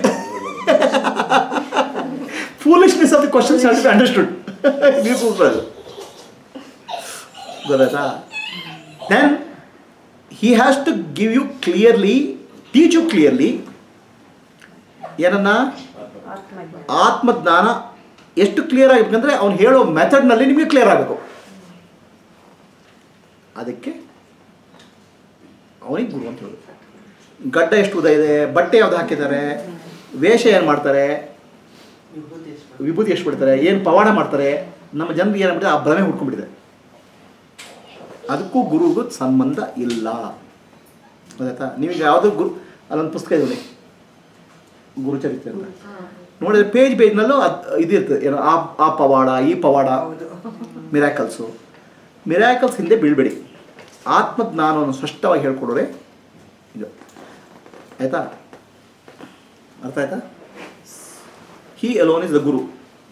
Foolishness of the questions has to be understood. This is well. Then he has to give you clearly, teach you clearly ಏನನ್ನ ಆತ್ಮಜ್ಞಾನ ಎಷ್ಟು ಕ್ಲಿಯರ್ ಆಗಬೇಕಂದ್ರೆ ಅವ್ನು ಹೇಳೋ ಮೆಥಡ್ನಲ್ಲಿ ನಿಮಗೆ ಕ್ಲಿಯರ್ ಆಗಬೇಕು. ಅದಕ್ಕೆ ಅವನಿಗೆ ಗುರು ಅಂತ ಹೇಳೋದು. ಗಡ್ಡ ಎಷ್ಟು ಉದ್ದ ಇದೆ, ಬಟ್ಟೆ ಯಾವ್ದು ಹಾಕಿದ್ದಾರೆ, ವೇಷ ಏನು ಮಾಡ್ತಾರೆ, ವಿಭೂತಿ ಎಷ್ಟು ಬಿಡ್ತಾರೆ, ಏನು ಪವಾಡ ಮಾಡ್ತಾರೆ, ನಮ್ಮ ಜನರಿಗೆ ಏನಾಗ್ಬಿಟ್ಟಿದೆ ಆ ಭ್ರಮೆ ಹುಡ್ಕೊಂಡ್ಬಿಟ್ಟಿದೆ. ಅದಕ್ಕೂ ಗುರುಗೂ ಸಂಬಂಧ ಇಲ್ಲ. ಗೊತ್ತಾಯ್ತಾ? ನೀವೀಗ ಯಾವುದೋ ಅಲ್ಲೊಂದು ಪುಸ್ತಕ ಇದೆ ಗುರುಚರಿತ್ರೆ ಅಂತ ನೋಡಿದ್ರೆ ಪೇಜ್ನಲ್ಲೂ ಇದಿರ್ತದೆ, ಏನೋ ಆ ಪವಾಡ ಈ ಪವಾಡ, ಮಿರಾಕಲ್ಸ್ ಹಿಂದೆ ಬೀಳ್ಬೇಡಿ. ಆತ್ಮಜ್ಞಾನವನ್ನು ಸ್ಪಷ್ಟವಾಗಿ ಹೇಳ್ಕೊಡೋರೆ ಇದು. ಆಯ್ತಾ? ಅರ್ಥ ಆಯ್ತಾ? He alone is the guru.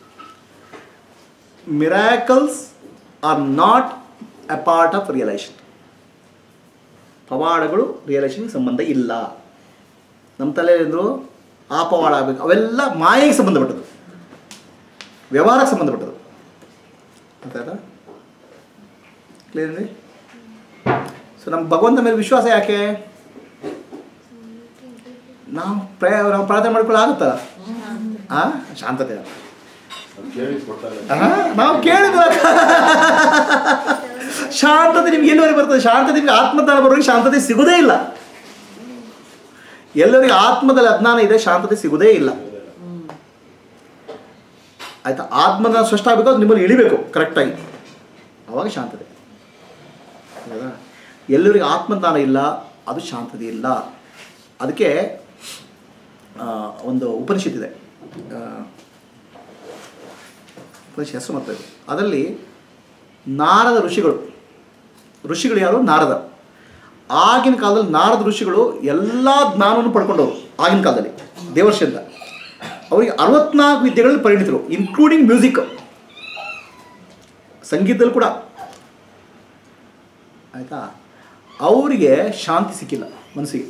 Miracles are not a part of realization. ಪವಾಡಗಳು ರಿಯಲೈಸೇಷನ್ಗೆ ಸಂಬಂಧ ಇಲ್ಲ. ನಮ್ಮ ತಲೆಯಲ್ಲಿಂದರು ಆ ಪವಾಡ ಆಗಬೇಕು, ಅವೆಲ್ಲ ಮಾಯೆಗೆ ಸಂಬಂಧಪಟ್ಟದ್ದು, ವ್ಯವಹಾರಕ್ಕೆ ಸಂಬಂಧಪಟ್ಟದ್ದು. ಅರ್ಥ ಆಯ್ತಾ? ಕ್ಲಿಯರ್ ರೀ? ಸೊ ನಮ್ಮ ಭಗವಂತ ಮೇಲೆ ವಿಶ್ವಾಸ ಯಾಕೆ? ನಾವು ಪ್ರಾರ್ಥನೆ ಮಾಡ್ಕೊಳ್ಳಾಗುತ್ತಲ್ಲ, ಶಾಂತತೆ ನಾವು ಕೇಳಿದ ಶಾಂತತೆ ನಿಮ್ಗೆ ಎಲ್ಲವರೆಗೆ ಬರ್ತದೆ? ಶಾಂತತೆ ನಿಮ್ಗೆ ಆತ್ಮಜ್ಞಾನ ಬರೋರಿಗೆ ಶಾಂತತೆ ಸಿಗೋದೇ ಇಲ್ಲ. ಎಲ್ಲರಿಗೆ ಆತ್ಮದಲ್ಲಿ ಅಜ್ಞಾನ ಇದೆ, ಶಾಂತತೆ ಸಿಗೋದೇ ಇಲ್ಲ. ಆಯ್ತಾ? ಆತ್ಮಜ್ಞಾನ ಸ್ಪಷ್ಟ ಆಗಬೇಕು, ಅದು ನಿಮ್ಮಲ್ಲಿ ಇಳಿಬೇಕು ಕರೆಕ್ಟಾಗಿ, ಅವಾಗ ಶಾಂತತೆ. ಎಲ್ಲರಿಗೆ ಆತ್ಮಜ್ಞಾನ ಇಲ್ಲ, ಅದು ಶಾಂತತೆ ಇಲ್ಲ. ಅದಕ್ಕೆ ಒಂದು ಉಪನಿಷತ್ತಿದೆ, ಉಪನಿಷತ್ ಹೆಸರು ಮತ್ತೆ ಅದರಲ್ಲಿ ನಾರದ ಋಷಿಗಳು ಯಾರು? ನಾರದ. ಆಗಿನ ಕಾಲದಲ್ಲಿ ನಾರದ ಋಷಿಗಳು ಎಲ್ಲ ಜ್ಞಾನವನ್ನು ಪಡ್ಕೊಂಡವರು. ಆಗಿನ ಕಾಲದಲ್ಲಿ ದೇವರ್ಷಿ ಅಂತ ಅವರಿಗೆ 64 ವಿದ್ಯೆಗಳಲ್ಲಿ ಪರಿಣಿತರು, ಇನ್ಕ್ಲೂಡಿಂಗ್ ಮ್ಯೂಸಿಕ್, ಸಂಗೀತದಲ್ಲಿ ಕೂಡ. ಆಯಿತಾ? ಅವರಿಗೆ ಶಾಂತಿ ಸಿಕ್ಕಿಲ್ಲ ಮನಸ್ಸಿಗೆ.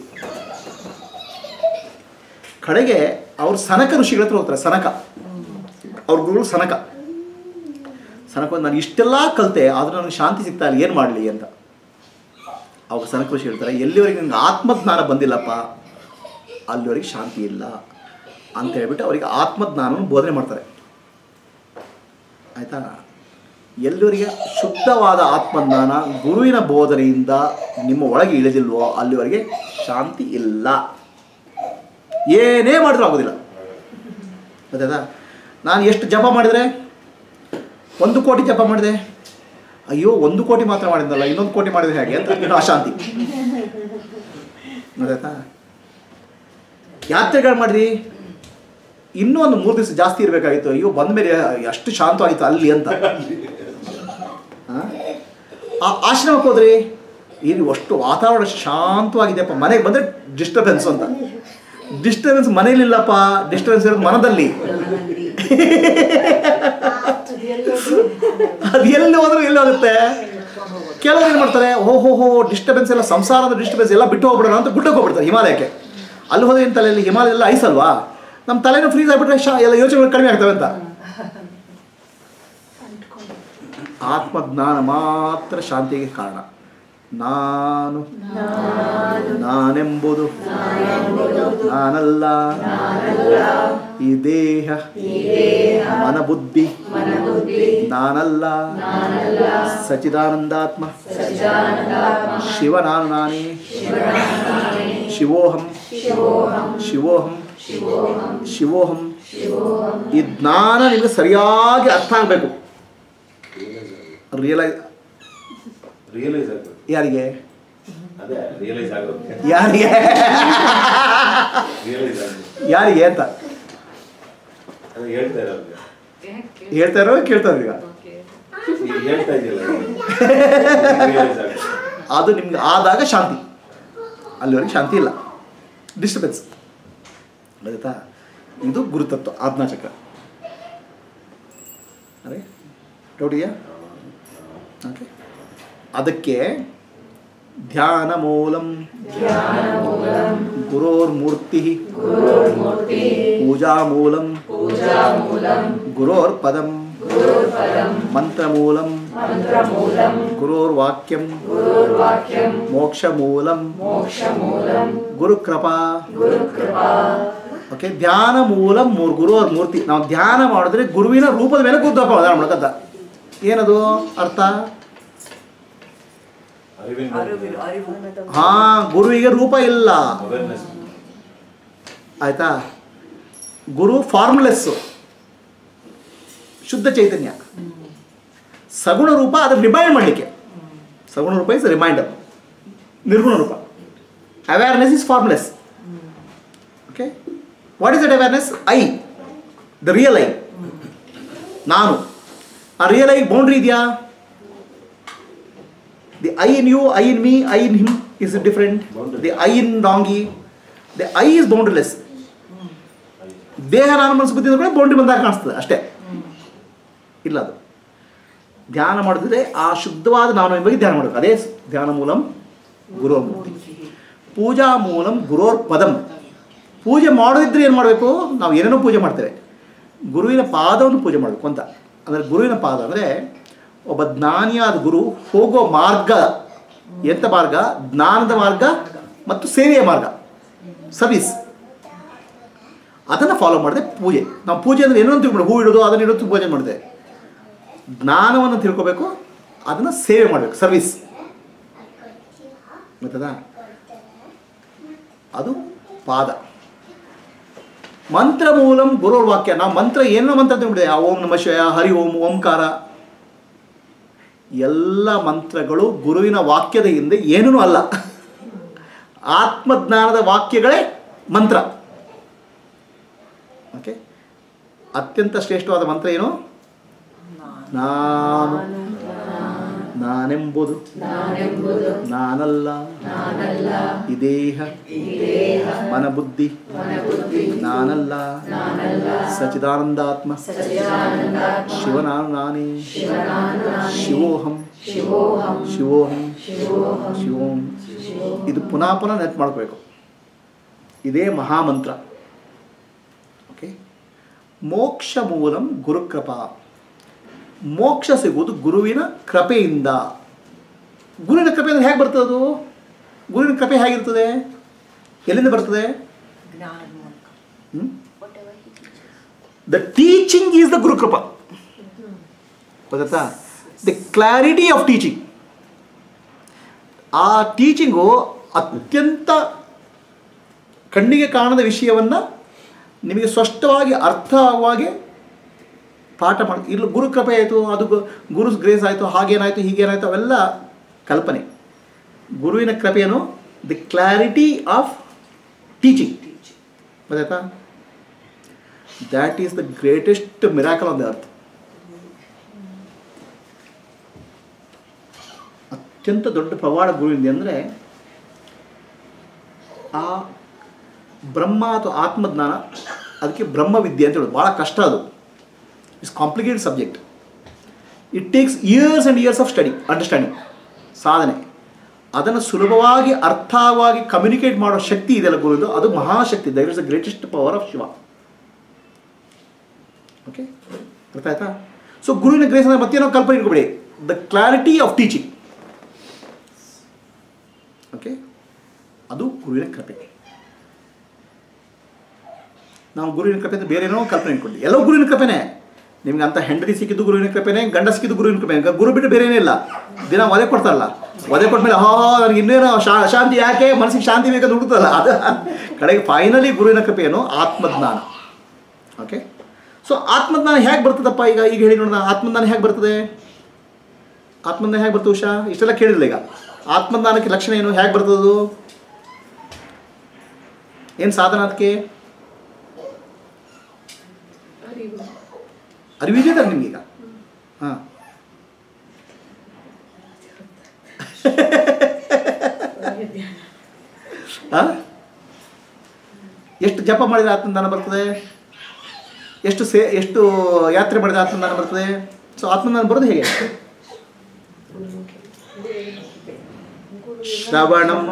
ಕಡೆಗೆ ಅವ್ರು ಸನಕ ಋಷಿಗಳ ಹತ್ರ ಹೋಗ್ತಾರೆ. ಅವ್ರ ಗುರು ಸನಕ ನಾನು ಇಷ್ಟೆಲ್ಲ ಕಲಿತೆ, ಆದರೂ ನನಗೆ ಶಾಂತಿ ಸಿಗ್ತಾ ಇಲ್ಲ, ಏನು ಮಾಡಲಿ ಅಂತ. ಅವಾಗ ಸನಕ ಋಷಿ ಹೇಳ್ತಾರೆ, ಎಲ್ಲಿವರೆಗೆ ನನಗೆ ಆತ್ಮಜ್ಞಾನ ಬಂದಿಲ್ಲಪ್ಪ ಅಲ್ಲಿವರೆಗೆ ಶಾಂತಿ ಇಲ್ಲ ಅಂತ ಹೇಳ್ಬಿಟ್ಟು ಅವರಿಗೆ ಆತ್ಮಜ್ಞಾನವನ್ನು ಬೋಧನೆ ಮಾಡ್ತಾರೆ. ಆಯಿತಾ? ಎಲ್ಲಿವರೆಗೆ ಶುದ್ಧವಾದ ಆತ್ಮಜ್ಞಾನ ಗುರುವಿನ ಬೋಧನೆಯಿಂದ ನಿಮ್ಮ ಒಳಗೆ ಇಳಿದಿಲ್ವೋ ಅಲ್ಲಿವರೆಗೆ ಶಾಂತಿ ಇಲ್ಲ. ಏನೇ ಮಾಡಿದ್ರೂ ಆಗೋದಿಲ್ಲ. ಗೊತ್ತಾಯ್ತಾ? ನಾನು ಎಷ್ಟು ಜಪ ಮಾಡಿದರೆ, 1 ಕೋಟಿ ಜಪ ಮಾಡಿದೆ, ಅಯ್ಯೋ 1 ಕೋಟಿ ಮಾತ್ರ ಮಾಡಿದ್ನಲ್ಲ, 1 ಕೋಟಿ ಮಾಡಿದ್ರೆ ಹೇಗೆ ಅಂತ ಇನ್ನೂ ಅಶಾಂತಿ. ಗೊತ್ತಾಯ್ತಾ? ಯಾತ್ರೆಗಳು ಮಾಡಿದ್ರಿ, ಇನ್ನೂ ಒಂದು 3 ದಿವಸ ಜಾಸ್ತಿ ಇರಬೇಕಾಗಿತ್ತು, ಅಯ್ಯೋ ಬಂದ ಮೇಲೆ ಅಷ್ಟು ಶಾಂತವಾಗಿತ್ತು ಅಲ್ಲಿ ಅಂತ. ಆಶ್ರಮಕ್ಕೆ ಹೋದ್ರಿ, ಇಲ್ಲಿ ಅಷ್ಟು ವಾತಾವರಣ ಶಾಂತವಾಗಿದೆಯಪ್ಪ, ಮನೆಗೆ ಬಂದರೆ ಡಿಸ್ಟರ್ಬೆನ್ಸ್ ಅಂತ. ಡಿಸ್ಟರ್ಬೆನ್ಸ್ ಮನೇಲಿಲ್ಲಪ್ಪ, ಡಿಸ್ಟರ್ಬೆನ್ಸ್ ಇರೋದು ಮನದಲ್ಲಿ. ಅದು ಎಲ್ಲಿ ಹೋದ್ರೂ ಎಲ್ಲೋಗುತ್ತೆ. ಕೆಲವರು ಏನು ಮಾಡ್ತಾರೆ, ಓಹೋ ಡಿಸ್ಟರ್ಬೆನ್ಸ್ ಎಲ್ಲ, ಸಂಸಾರದ ಡಿಸ್ಟರ್ಬೆನ್ಸ್ ಎಲ್ಲ ಬಿಟ್ಟು ಹೋಗ್ಬಿಡೋಣ ಅಂತ ಗುಡ್ಡಕ್ಕೆ ಹೋಗ್ಬಿಡ್ತಾರೆ ಹಿಮಾಲಯಕ್ಕೆ. ಅಲ್ಲಿ ಹೋದ್ರೆ ಏನು ತಲೆಯಲ್ಲಿ ಹಿಮಾಲಯ ಎಲ್ಲ ಐಸ್ ಅಲ್ವಾ, ನಮ್ಮ ತಲೆನೂ ಫ್ರೀಸ್ ಆಗಿಬಿಟ್ರೆ ಎಲ್ಲ ಯೋಚನೆಗಳು ಕಡಿಮೆ ಆಗ್ತವೆ ಅಂತ. ಆತ್ಮಜ್ಞಾನ ಮಾತ್ರ ಶಾಂತಿಗೆ ಕಾರಣ. ನಾನೆಂಬುದು ನಾನಲ್ಲ, ಈ ದೇಹ ಮನಬುದ್ಧಿ ನಾನಲ್ಲ, ಸಚಿದಾನಂದಾತ್ಮ ಶಿವ ನಾನೇ, ಶಿವೋಹಂ ಈ ಜ್ಞಾನ ನಿಮಗೆ ಸರಿಯಾಗಿ ಅರ್ಥ ಆಗಬೇಕು. ರಿಯಲೈಸ್ ಯಾರಿಗೆ? ಯಾರಿಗೆ ಅಂತ ಹೇಳ್ತಾ ಇರೋ ಕೇಳ್ತಾರ ಈಗ ಈಗ ಹೇಳ್ತಾ ಇದೆಯಲ್ಲ ಅದು ನಿಮ್ಗೆ ಆದಾಗ ಶಾಂತಿ, ಅಲ್ಲಿವರೆಗೆ ಶಾಂತಿ ಇಲ್ಲ, ಡಿಸ್ಟರ್ಬೆನ್ಸ್. ಗೊತ್ತಾ? ಇದು ಗುರುತತ್ವ ಆಜ್ಞಾಚಕ್ರ. ಅರೆ ಡೌಟ್ ಇದೆಯಾ? ಓಕೆ. ಅದಕ್ಕೆ ಧ್ಯಾನ ಮೂಲಂ ಗುರೋರ್ಮೂರ್ತಿ ಪೂಜಾ ಮೂಲಂ ಗುರೋರ್ ಪದಂ ಮಂತ್ರ ಮೂಲಂ ಗುರೋರ್ವಾಕ್ಯಂ ಮೋಕ್ಷ ಮೂಲಂ ಗುರುಕೃಪಾ. ಓಕೆ. ಧ್ಯಾನ ಮೂಲಂ ಗುರುವರ್ ಮೂರ್ತಿ. ನಾವು ಧ್ಯಾನ ಮಾಡಿದ್ರೆ ಗುರುವಿನ ರೂಪದ ಮೇಲೆ ಕೂತ್ಕೊಳ್ಳೋದು ಮಾಡ್ಕಂತ. ಏನದು ಅರ್ಥ? ಹಾ, ಗುರುವಿಗೆ ರೂಪ ಇಲ್ಲ, ಆಯ್ತಾ? ಗುರು ಫಾರ್ಮ್ಲೆಸ್ಸು, ಶುದ್ಧ ಚೈತನ್ಯ. ಸಗುಣ ರೂಪ ಅದನ್ನು ರಿಮೈಂಡ್ ಮಾಡಲಿಕ್ಕೆ. ಸಗುಣ ರೂಪ ಇಸ್ ರಿಮೈಂಡರ್. ನಿರ್ಗುಣ ರೂಪ, awareness is formless. Okay. What is that awareness? I, the real I, ನಾನು. ಆ ರಿಯಲ್ ಐ ಬೌಂಡ್ರಿ ಇದೆಯಾ? The I in you, I in me, I in him is different. The I in Dongi, the I is boundaryless. ದೇಹ ನಾನು ಮನಸ್ಸು ಬುದ್ಧಿ ಕೂಡ ಬೌಂಡ್ರಿ ಬಂದಾಗ ಕಾಣಿಸ್ತದೆ ಅಷ್ಟೇ. ಇಲ್ಲ, ಅದು ಧ್ಯಾನ ಮಾಡಿದ್ರೆ ಆ ಶುದ್ಧವಾದ ನಾನು ಬಗ್ಗೆ ಧ್ಯಾನ ಮಾಡಬೇಕು. ಅದೇ ಧ್ಯಾನ ಮೂಲಂ ಗುರೋರ್ ಮೂರ್ತಿ. ಪೂಜಾ ಮೂಲಂ ಗುರೋರ್ ಪದಂ. ಪೂಜೆ ಮಾಡೋದಿದ್ರೆ ಏನು ಮಾಡಬೇಕು? ನಾವು ಏನೇನೋ ಪೂಜೆ ಮಾಡ್ತೇವೆ, ಗುರುವಿನ ಪಾದವನ್ನು ಪೂಜೆ ಮಾಡಬೇಕು ಅಂತ. ಅಂದರೆ ಗುರುವಿನ ಪಾದ ಅಂದರೆ ಒಬ್ಬ ಜ್ಞಾನಿಯಾದ ಗುರು ಹೋಗೋ ಮಾರ್ಗ. ಎಂಥ ಮಾರ್ಗ? ಜ್ಞಾನದ ಮಾರ್ಗ ಮತ್ತು ಸೇವೆಯ ಮಾರ್ಗ, ಸರ್ವಿಸ್. ಅದನ್ನು ಫಾಲೋ ಮಾಡಿದೆ ಪೂಜೆ. ನಾವು ಪೂಜೆ ಅಂದರೆ ಏನೋ ತಿಳ್ಕೊಂಡು ಹೂ ಇಡೋದು ಅದನ್ನು ಇಡೋದು ಪೂಜೆ ಮಾಡಿದೆ. ಜ್ಞಾನವನ್ನು ತಿಳ್ಕೊಬೇಕು, ಅದನ್ನು ಸೇವೆ ಮಾಡಬೇಕು, ಸರ್ವಿಸ್. ಗೊತ್ತದಾ? ಅದು ಪಾದ. ಮಂತ್ರ ಮೂಲಂ ಗುರೋರ್ ವಾಕ್ಯ. ನಾವು ಮಂತ್ರ ಏನೋ ಮಂತ್ರ ತಿಳ್ಬಿಡಿದೆ. ಓಂ ನಮಃ ಶಿವಾಯ, ಹರಿ ಓಂ, ಓಂಕಾರ. ಎಲ್ಲ ಮಂತ್ರಗಳು ಗುರುವಿನ ವಾಕ್ಯದ ಹಿಂದೆ ಏನೂ ಅಲ್ಲ. ಆತ್ಮಜ್ಞಾನದ ವಾಕ್ಯಗಳೇ ಮಂತ್ರ. ಓಕೆ. ಅತ್ಯಂತ ಶ್ರೇಷ್ಠವಾದ ಮಂತ್ರ ಏನು? ನಾನು, ನಾನೆಂಬುದು, ನಾನಲ್ಲ, ಈ ದೇಹ, ಮನಬುದ್ಧಿ, ನಾನಲ್ಲ, ಸಚಿದಾನಂದಾತ್ಮ, ಶಿವನಾನು ನಾನೇ, ಶಿವೋಹಂ, ಶಿವೋಹಂ, ಶಿವೋಂ. ಇದು ಪುನಃ ಪುನಃ ನೆಟ್ ಮಾಡಬೇಕು. ಇದೇ ಮಹಾಮಂತ್ರ. ಓಕೆ. ಮೋಕ್ಷ ಮೂಲಂ ಗುರುಕೃಪಾ. ಮೋಕ್ಷ ಸಿಗುವುದು ಗುರುವಿನ ಕೃಪೆಯಿಂದ. ಗುರುವಿನ ಕೃಪೆ ಅಂದರೆ ಹೇಗೆ ಬರ್ತದೆ? ಅದು ಗುರುವಿನ ಕೃಪೆ ಹೇಗಿರ್ತದೆ? ಎಲ್ಲಿಂದ ಬರ್ತದೆ? ದ ಟೀಚಿಂಗ್ ಈಸ್ ದ ಗುರುಕೃಪಾ. ಗೊತ್ತಾ? The clarity of teaching. ಆ ಟೀಚಿಂಗು ಅತ್ಯಂತ ಕಣ್ಣಿಗೆ ಕಾಣದ ವಿಷಯವನ್ನು ನಿಮಗೆ ಸ್ಪಷ್ಟವಾಗಿ ಅರ್ಥ ಆಗುವಾಗೆ ಪಾಠ ಮಾಡಿ. ಇಲ್ಲಿ ಗುರು ಕೃಪೆ ಆಯಿತು, ಅದು ಗುರು ಗ್ರೇಸ್ ಆಯಿತು, ಹಾಗೇನಾಯಿತು ಹೀಗೇನಾಯಿತು, ಅವೆಲ್ಲ ಕಲ್ಪನೆ. ಗುರುವಿನ ಕೃಪೆಯನ್ನು ದಿ ಕ್ಲಾರಿಟಿ ಆಫ್ ಟೀಚಿಂಗ್. ಗೊತ್ತಾಯ್ತಾ? That is the greatest miracle on the earth. ಅತ್ಯಂತ ದೊಡ್ಡ ಪವಾಡ ಗುರುವಿಂದ ಅಂದರೆ ಆ ಬ್ರಹ್ಮ ಅಥವಾ ಆತ್ಮಜ್ಞಾನ. ಅದಕ್ಕೆ ಬ್ರಹ್ಮವಿದ್ಯೆ ಅಂತ ಹೇಳೋದು. ಭಾಳ ಕಷ್ಟ ಅದು. It's complicated subject. It takes years and years of study, understanding, ಸಾಧನೆ. ಅದನ್ನು ಸುಲಭವಾಗಿ ಅರ್ಥವಾಗಿ ಕಮ್ಯುನಿಕೇಟ್ ಮಾಡೋ ಶಕ್ತಿ ಇದೆಯಲ್ಲ ಗುರುದು, ಅದು ಮಹಾಶಕ್ತಿ. That is the greatest power of Shiva. Okay, ಗೊತ್ತಾಯ್ತಾ? ಸೊ ಗುರುವಿನ ಗ್ರೇಸ್ ಅಂದರೆ ಮತ್ತೇನೋ ಕಲ್ಪನೆ ಇಟ್ಕೊಬೇಡಿ. The clarity of teaching. Okay, ಅದು ಗುರುವಿನ ಕೃಪೆ. ನಾವು ಗುರುವಿನ ಕೃಪೆ ಅಂತ ಬೇರೆ ಏನೋ ಕಲ್ಪನೆ ಇಟ್ಕೊಂಡ್ವಿ. ಎಲ್ಲೋ ಗುರುವಿನ ಕೃಪೆನೇ. ನಿಮ್ಗೆ ಅಂತ ಹೆಂಡತಿ ಸಿಕ್ಕಿದ್ದು ಗುರುವಿನ ಕೃಪೆನೇ, ಗಂಡ ಸಿಕ್ಕಿದ್ದು ಗುರುವಿನ ಕೃಪೆ. ಗುರು ಬಿಟ್ಟು ಬೇರೆ ಏನಿಲ್ಲ. ದಿನ ಒದೆ ಕೊಡ್ತಾರಲ್ಲ, ಒದೆ ಕೊಟ್ಮೇಲೆ ನನಗೆ ಇನ್ನೇನೋ ಶಾಂತಿ, ಯಾಕೆ ಮನಸ್ಸಿಗೆ ಶಾಂತಿ ಬೇಕಂತ ಹುಡುಕ್ತಲ್ಲ, ಅದು ಕಡೆಗೆ ಫೈನಲಿ ಗುರುವಿನ ಕೃಪೆಯನ್ನು ಆತ್ಮಜ್ಞಾನ. ಓಕೆ, ಸೊ ಆತ್ಮಜ್ಞಾನ ಹೇಗೆ ಬರ್ತದಪ್ಪ? ಈಗ ಹೇಳಿ ನೋಡೋಣ. ಆತ್ಮಜ್ಞಾನ ಹೇಗೆ ಬರ್ತದೆ? ಆತ್ಮಜ್ಞಾನ ಹೇಗೆ ಬರ್ತದೆ ಉಷಾ? ಇಷ್ಟೆಲ್ಲ ಕೇಳಿಲ್ಲ. ಈಗ ಆತ್ಮಜ್ಞಾನಕ್ಕೆ ಲಕ್ಷಣ ಏನು? ಹೇಗೆ ಬರ್ತದದು? ಏನು ಸಾಧನ ಅದಕ್ಕೆ? ಅರಿವಿದೆ ತಾನೆ ನಿಮಗೀಗ? ಹಾಂ ಎಷ್ಟು ಜಪ ಮಾಡಿದರೆ ಆತ್ಮದಾನ ಬರ್ತದೆ? ಎಷ್ಟು ಯಾತ್ರೆ ಮಾಡಿದರೆ ಆತ್ಮದಾನ ಬರ್ತದೆ? ಸೊ ಆತ್ಮದಾನ ಬರೋದು ಹೇಗೆ? ಶ್ರವಣಂ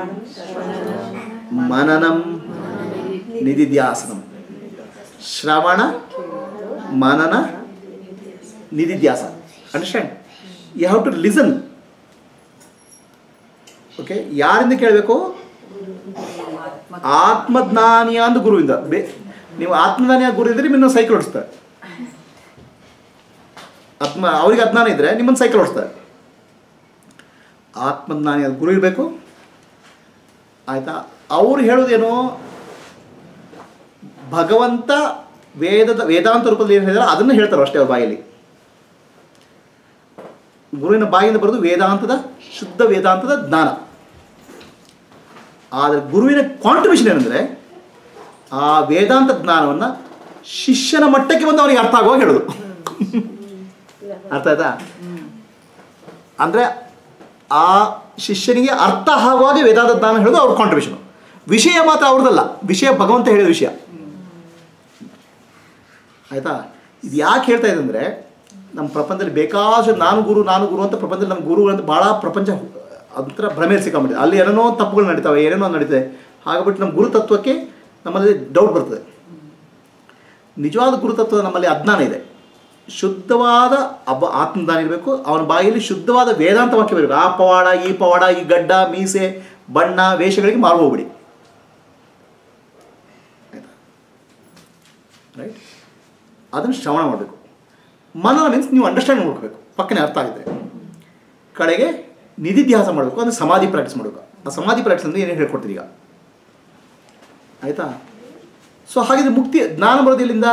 ಮನನಂ ನಿಧಿಧ್ಯಾಸನಂ. ಶ್ರವಣ ಮನನ ನಿಧಿಧ್ಯಾಸ. Understand? You have to listen. Okay, ಯಾರಿಂದ ಕೇಳಬೇಕು? ಆತ್ಮಜ್ಞಾನಿಯ ಅಂದ ಗುರುವಿಂದ. ನೀವು ಆತ್ಮಜ್ಞಾನಿಯ ಗುರು ಇದ್ರೆ ನಿಮ್ಮನ್ನು ಸೈಕಲ್ ಓಡಿಸ್ತಾರೆ. ಅವ್ರಿಗೆ ಅಜ್ಞಾನ ಇದ್ದರೆ ನಿಮ್ಮನ್ನು ಸೈಕಲ್ ಓಡಿಸ್ತಾರೆ. ಆತ್ಮಜ್ಞಾನಿಯ ಗುರು ಇರಬೇಕು. ಆಯಿತಾ? ಅವ್ರು ಹೇಳೋದೇನು? ಭಗವಂತ ವೇದಾಂತ ರೂಪದಲ್ಲಿ ಏನು ಹೇಳಿದಾರೆ ಅದನ್ನು ಹೇಳ್ತಾರೆ ಅಷ್ಟೇ ಅವ್ರ ಬಾಯಲ್ಲಿ. ಗುರುವಿನ ಬಾಯಿಂದ ಬರೋದು ವೇದಾಂತದ ಶುದ್ಧ ವೇದಾಂತದ ಜ್ಞಾನ. ಆದರೆ ಗುರುವಿನ ಕಾಂಟ್ರಿಬ್ಯೂಷನ್ ಏನಂದರೆ ಆ ವೇದಾಂತ ಜ್ಞಾನವನ್ನು ಶಿಷ್ಯನ ಮಟ್ಟಕ್ಕೆ ಬಂದು ಅವನಿಗೆ ಅರ್ಥ ಆಗುವಾಗ ಹೇಳೋದು. ಅರ್ಥ ಆಯ್ತಾ? ಅಂದರೆ ಆ ಶಿಷ್ಯನಿಗೆ ಅರ್ಥ ಆಗುವಾಗ ವೇದಾಂತ ಜ್ಞಾನ ಹೇಳೋದು ಅವ್ರ ಕಾಂಟ್ರಿಬ್ಯೂಷನು. ವಿಷಯ ಮಾತ್ರ ಅವ್ರದ್ದಲ್ಲ, ವಿಷಯ ಭಗವಂತ ಹೇಳಿದ ವಿಷಯ. ಆಯಿತಾ? ಇದು ಯಾಕೆ ಹೇಳ್ತಾ ಇದೆ ಅಂದರೆ, ನಮ್ಮ ಪ್ರಪಂಚದಲ್ಲಿ ಬೇಕಾದಷ್ಟು ನಾನು ಗುರು ಅಂತ ಪ್ರಪಂಚದಲ್ಲಿ ನಮ್ಮ ಗುರುಗಳು ಅಂತ ಭಾಳ ಪ್ರಪಂಚ ಅದರ ಭ್ರಮೆಯಲ್ಲಿ ಸಿಕ್ಕಾಬಿಟ್ಟಿದೆ. ಅಲ್ಲಿ ಏನೇನೋ ತಪ್ಪುಗಳು ನಡೀತಾವೆ, ಏನೇನೋ ನಡೀತದೆ. ಹಾಗಾಗ್ಬಿಟ್ಟು ನಮ್ಮ ಗುರುತತ್ವಕ್ಕೆ ನಮ್ಮಲ್ಲಿ ಡೌಟ್ ಬರ್ತದೆ. ನಿಜವಾದ ಗುರುತತ್ವ ನಮ್ಮಲ್ಲಿ ಅಜ್ಞಾನ ಇದೆ. ಶುದ್ಧವಾದ ಆತ್ಮಜ್ಞಾನ ಇರಬೇಕು. ಅವನ ಬಾಯಲ್ಲಿ ಶುದ್ಧವಾದ ವೇದಾಂತ ವಾಕ್ಯ ಬರಬೇಕು. ಆ ಪವಾಡ, ಈ ಗಡ್ಡ, ಮೀಸೆ, ಬಣ್ಣ, ವೇಷಗಳಿಗೆ ಮಾರು ಹೋಗ್ಬಿಡಿ. ಆಯಿತಾ? ರೈಟ್? ಅದನ್ನು ಶ್ರವಣ ಮಾಡಬೇಕು. ಮನನ ಮೀನ್ಸ್ ನೀವು ಅಂಡರ್ಸ್ಟ್ಯಾಂಡ್ ಮಾಡ್ಕೋಬೇಕು, ಪಕ್ಕನೆ ಅರ್ಥ ಆಗಿದೆ. ಕಡೆಗೆ ನಿಧಿಧ್ಯಾಸ ಮಾಡಬೇಕು, ಅಂದರೆ ಸಮಾಧಿ ಪ್ರಾಕ್ಟೀಸ್ ಮಾಡಬೇಕು. ಆ ಸಮಾಧಿ ಪ್ರಾಕ್ಟೀಸ್ ಅಂದರೆ ಏನೇನು ಹೇಳ್ಕೊಡ್ತೀರಿ ಈಗ? ಆಯಿತಾ? ಸೊ ಹಾಗಿದ್ರೆ ಮುಕ್ತಿ ಜ್ಞಾನ ಬರೋದು ಇಲ್ಲಿಂದ.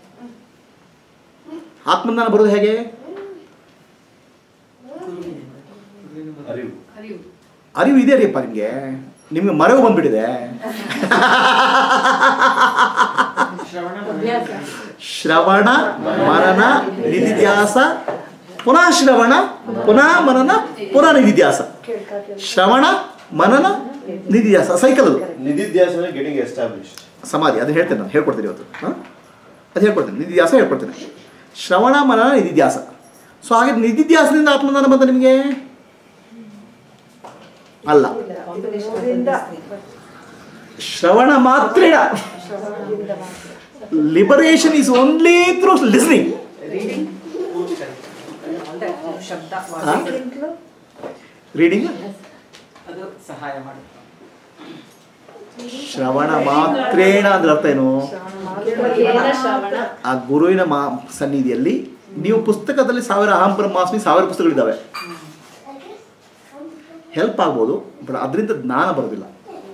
ಆತ್ಮಜ್ಞಾನ ಬರೋದು ಹೇಗೆ? ಅರಿವು ಇದೆ ರೀಪ್ಪ ನಿಮಗೆ ಮರೆವು ಬಂದ್ಬಿಟ್ಟಿದೆ. ಶ್ರವಣ ಮನನ ನಿಧಿಧ್ಯಾಸ, ಪುನಃ ಶ್ರವಣ, ಪುನಃ ಮನನ, ಪುನಃ ನಿಧಿಧ್ಯಾಸ. ಶ್ರವಣ ಮನನ ನಿಧಿಧ್ಯಾಸ ಸೈಕಲ್. ಅದು ನಿಧಿಧ್ಯಾಸ ಗೆಟಿಂಗ್ ಎಸ್ಟಾಬ್ಲಿಷ್ಡ್. ಸಮಾಧಿ ಅದು ಹೇಳ್ತೇನೆ, ನಾನು ಹೇಳ್ಕೊಡ್ತೀನಿ ಇವತ್ತು. ಅದು ಹೇಳ್ಕೊಡ್ತೀನಿ, ನಿಧಿಧ್ಯಾಸ ಹೇಳ್ಕೊಡ್ತೀನಿ. ಶ್ರವಣ ಮನನ ನಿಧಿಧ್ಯಾಸ. ಸೊ ಹಾಗೆ ನಿಧಿಧ್ಯಾಸದಿಂದ ಆತ್ಮಜ್ಞಾನ ಬಂದ ನಿಮಗೆ ಅಲ್ಲ. ಶ್ರವಣ ಮಾತ್ರ. Liberation is only through listening. Reading ಅದು ಸಹಾಯ ಮಾಡುತ್ತೆ. ಶ್ರವಣ ಮಾತ್ರೇಣ ಅಂದ್ರೆ ಅರ್ಥ ಏನು? ಆ ಗುರುವಿನ ಸನ್ನಿಧಿಯಲ್ಲಿ ನೀವು ಪುಸ್ತಕದಲ್ಲಿ 1000 ಅಹಂ ಬ್ರಹ್ಮಾಸ್ಮಿ 1000 ಪುಸ್ತಕಗಳಿದ್ದಾವೆ, ಹೆಲ್ಪ್ ಆಗ್ಬೋದು. ಬಟ್ ಅದರಿಂದ ಜ್ಞಾನ ಬರೋದಿಲ್ಲ.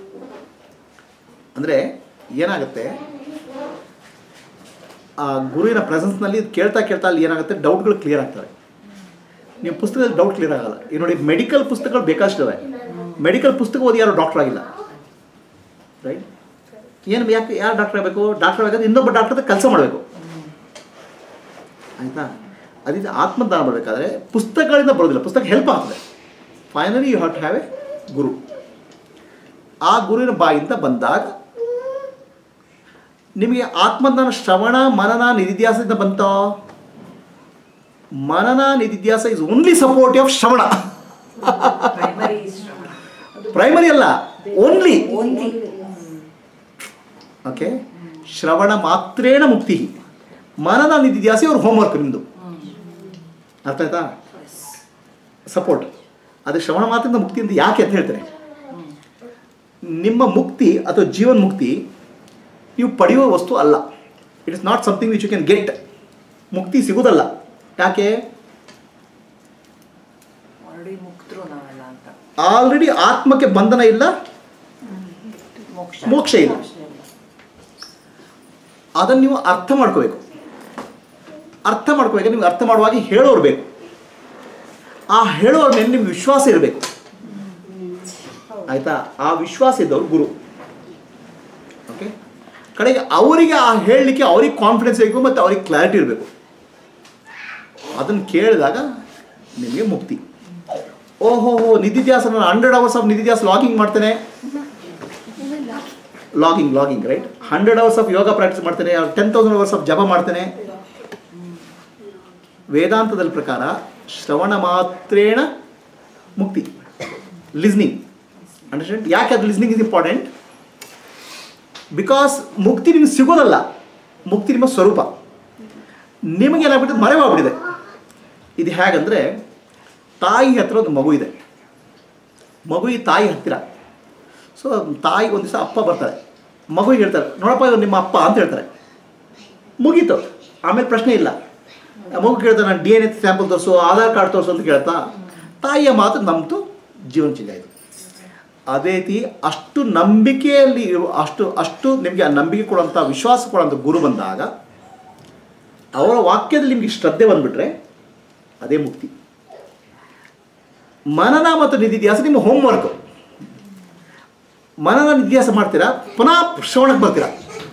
ಅಂದರೆ ಏನಾಗುತ್ತೆ, ಆ ಗುರುವಿನ ಪ್ರೆಸೆನ್ಸ್ನಲ್ಲಿ ಕೇಳ್ತಾ ಅಲ್ಲಿ ಏನಾಗುತ್ತೆ, ಡೌಟ್ಗಳು ಕ್ಲಿಯರ್ ಆಗ್ತವೆ. ನೀವು ಪುಸ್ತಕದಲ್ಲಿ ಡೌಟ್ ಕ್ಲಿಯರ್ ಆಗಲ್ಲ. ಈಗ ನೋಡಿ, ಮೆಡಿಕಲ್ ಪುಸ್ತಕಗಳು ಬೇಕಷ್ಟಿವೆ. ಮೆಡಿಕಲ್ ಪುಸ್ತಕ ಓದಿ ಯಾರು ಡಾಕ್ಟರ್ ಆಗಿಲ್ಲ, ರೈಟ್? ಯಾರು ಡಾಕ್ಟರ್ ಆಗಬೇಕು? ಡಾಕ್ಟರ್ ಆಗಬೇಕು ಇನ್ನೊಬ್ಬ ಡಾಕ್ಟರ್ ಕೆಲಸ ಮಾಡಬೇಕು. ಆಯಿತಾ? ಅದರಿಂದ ಆತ್ಮಜ್ಞಾನ ಬರಬೇಕಾದ್ರೆ ಪುಸ್ತಕಗಳಿಂದ ಬರೋದಿಲ್ಲ, ಪುಸ್ತಕ ಹೆಲ್ಪ್ ಆಗ್ತದೆ. Finally you have to have a guru. ಆ ಗುರುವಿನ ಬಾಯಿಂದ ಬಂದಾಗ ನಿಮಗೆ ಆತ್ಮಜ್ಞಾನ ಶ್ರವಣ ಮನನ ನಿಧಿಧ್ಯಾಸದಿಂದ ಬಂತ. ಮನನ ನಿಧಿಧ್ಯಾಸ ಇಸ್ ಓನ್ಲಿ ಸಪೋರ್ಟಿವ್ ಆಫ್ ಶ್ರವಣ. ಪ್ರೈಮರಿ ಅಲ್ಲ, ಓನ್ಲಿ. ಓಕೆ, ಶ್ರವಣ ಮಾತ್ರೇಣ ಮುಕ್ತಿ, ಮನನ ನಿಧಿಧ್ಯಾಸ ಅವ್ರ ಹೋಮ್ವರ್ಕ್ ನಿಮ್ಮದು. ಅರ್ಥ ಆಯ್ತಾ? ಸಪೋರ್ಟ್. ಅದು ಶ್ರವಣ ಮಾತ್ರದಿಂದ ಮುಕ್ತಿ ಅಂತ ಯಾಕೆ ಅಂತ ಹೇಳ್ತಾರೆ. ನಿಮ್ಮ ಮುಕ್ತಿ ಅಥವಾ ಜೀವನ್ ಮುಕ್ತಿ ನೀವು ಪಡೆಯುವ ವಸ್ತು ಅಲ್ಲ. It is not something which you can get. ಮುಕ್ತಿ ಸಿಗೋದಲ್ಲ. ಯಾಕೆ? ಆಲ್ರೆಡಿ ಆತ್ಮಕ್ಕೆ ಬಂಧನ ಇಲ್ಲ, ಮೋಕ್ಷ ಇಲ್ಲ. ಅದನ್ನು ನೀವು ಅರ್ಥ ಮಾಡ್ಕೋಬೇಕು. ನಿಮ್ಗೆ ಅರ್ಥ ಮಾಡುವಾಗ ಹೇಳೋರು ಬೇಕು. ಆ ಹೇಳೋರ ಮೇಲೆ ನಿಮ್ಗೆ ವಿಶ್ವಾಸ ಇರಬೇಕು. ಆಯಿತಾ? ಆ ವಿಶ್ವಾಸ ಇದ್ದವ್ರು ಗುರು. ಓಕೆ, ಕಡೆಗೆ ಅವರಿಗೆ ಆ ಹೇಳಲಿಕ್ಕೆ ಅವ್ರಿಗೆ ಕಾನ್ಫಿಡೆನ್ಸ್ ಬೇಕು ಮತ್ತು ಅವ್ರಿಗೆ ಕ್ಲಾರಿಟಿ ಇರಬೇಕು. ಅದನ್ನು ಕೇಳಿದಾಗ ನಿಮಗೆ ಮುಕ್ತಿ. ಓಹೋ ನಿಧಿಧ್ಯಾಸ, ನಾನು 100 hours ಆಫ್ ನಿಧಿಧ್ಯಾಸ ಲಾಗಿಂಗ್ ಮಾಡ್ತೇನೆ, logging right, 100 hours of yoga practice ಮಾಡ್ತೇನೆ, 10,000 hours ಆಫ್ ಜಪ ಮಾಡ್ತೇನೆ. ವೇದಾಂತದ ಪ್ರಕಾರ ಶ್ರವಣ ಮಾತ್ರೇಣ ಮುಕ್ತಿ, ಲಿಸ್ನಿಂಗ್. ಅಂಡರ್ಸ್ಟ್ಯಾಂಡ್? ಯಾಕೆ ಅದು ಲಿಸ್ನಿಂಗ್ ಇಸ್ ಇಂಪಾರ್ಟೆಂಟ್? ಬಿಕಾಸ್ ಮುಕ್ತಿ ನಿಮಗೆ ಸಿಗೋದಲ್ಲ, ಮುಕ್ತಿ ನಿಮ್ಮ ಸ್ವರೂಪ. ನಿಮಗೇನಾಗ್ಬಿಟ್ಟಿದೆ, ಮರೆವಾಗ್ಬಿಟ್ಟಿದೆ. ಇದು ಹೇಗಂದರೆ, ತಾಯಿ ಹತ್ರ ಒಂದು ಮಗು ಇದೆ, ಮಗುವಿಗೆ ತಾಯಿ ಹತ್ತಿರ. ಸೊ ತಾಯಿ ಒಂದು ದಿವಸ ಅಪ್ಪ ಬರ್ತಾರೆ, ಮಗುವಿಗೆ ಹೇಳ್ತಾರೆ ನೋಡಪ್ಪ ಇದು ನಿಮ್ಮ ಅಪ್ಪ ಅಂತ ಹೇಳ್ತಾರೆ, ಮುಗೀತು. ಆಮೇಲೆ ಪ್ರಶ್ನೆ ಇಲ್ಲ. ಮಗು ಕೇಳ್ತಾರೆ ನಾನು DNA ಸ್ಯಾಂಪಲ್ ತೋರಿಸು, ಆಧಾರ್ ಕಾರ್ಡ್ ತೋರಿಸು ಅಂತ ಕೇಳ್ತಾ, ತಾಯಿಯ ಮಾತು ನಮ್ಮದು ಜೀವನ ಚೇಂಜ್ ಆಯಿತು. ಅದೇ ರೀತಿ ಅಷ್ಟು ನಂಬಿಕೆಯಲ್ಲಿ ಅಷ್ಟು ನಿಮಗೆ ಆ ನಂಬಿಕೆ ಕೊಡುವಂಥ, ವಿಶ್ವಾಸ ಕೊಡುವಂಥ ಗುರು ಬಂದಾಗ, ಅವರ ವಾಕ್ಯದಲ್ಲಿ ನಿಮಗೆ ಶ್ರದ್ಧೆ ಬಂದುಬಿಟ್ರೆ ಅದೇ ಮುಕ್ತಿ. ಮನನ ಮತ್ತು ನಿಧಿಧ್ಯಾಸ ನಿಮ್ಮ ಹೋಮ್ವರ್ಕು. ಮನನ ನಿಧಿಧ್ಯಾಸ ಮಾಡ್ತೀರಾ, ಪುನಃ ಶ್ರವಣಕ್ಕೆ ಬರ್ತೀರಾ.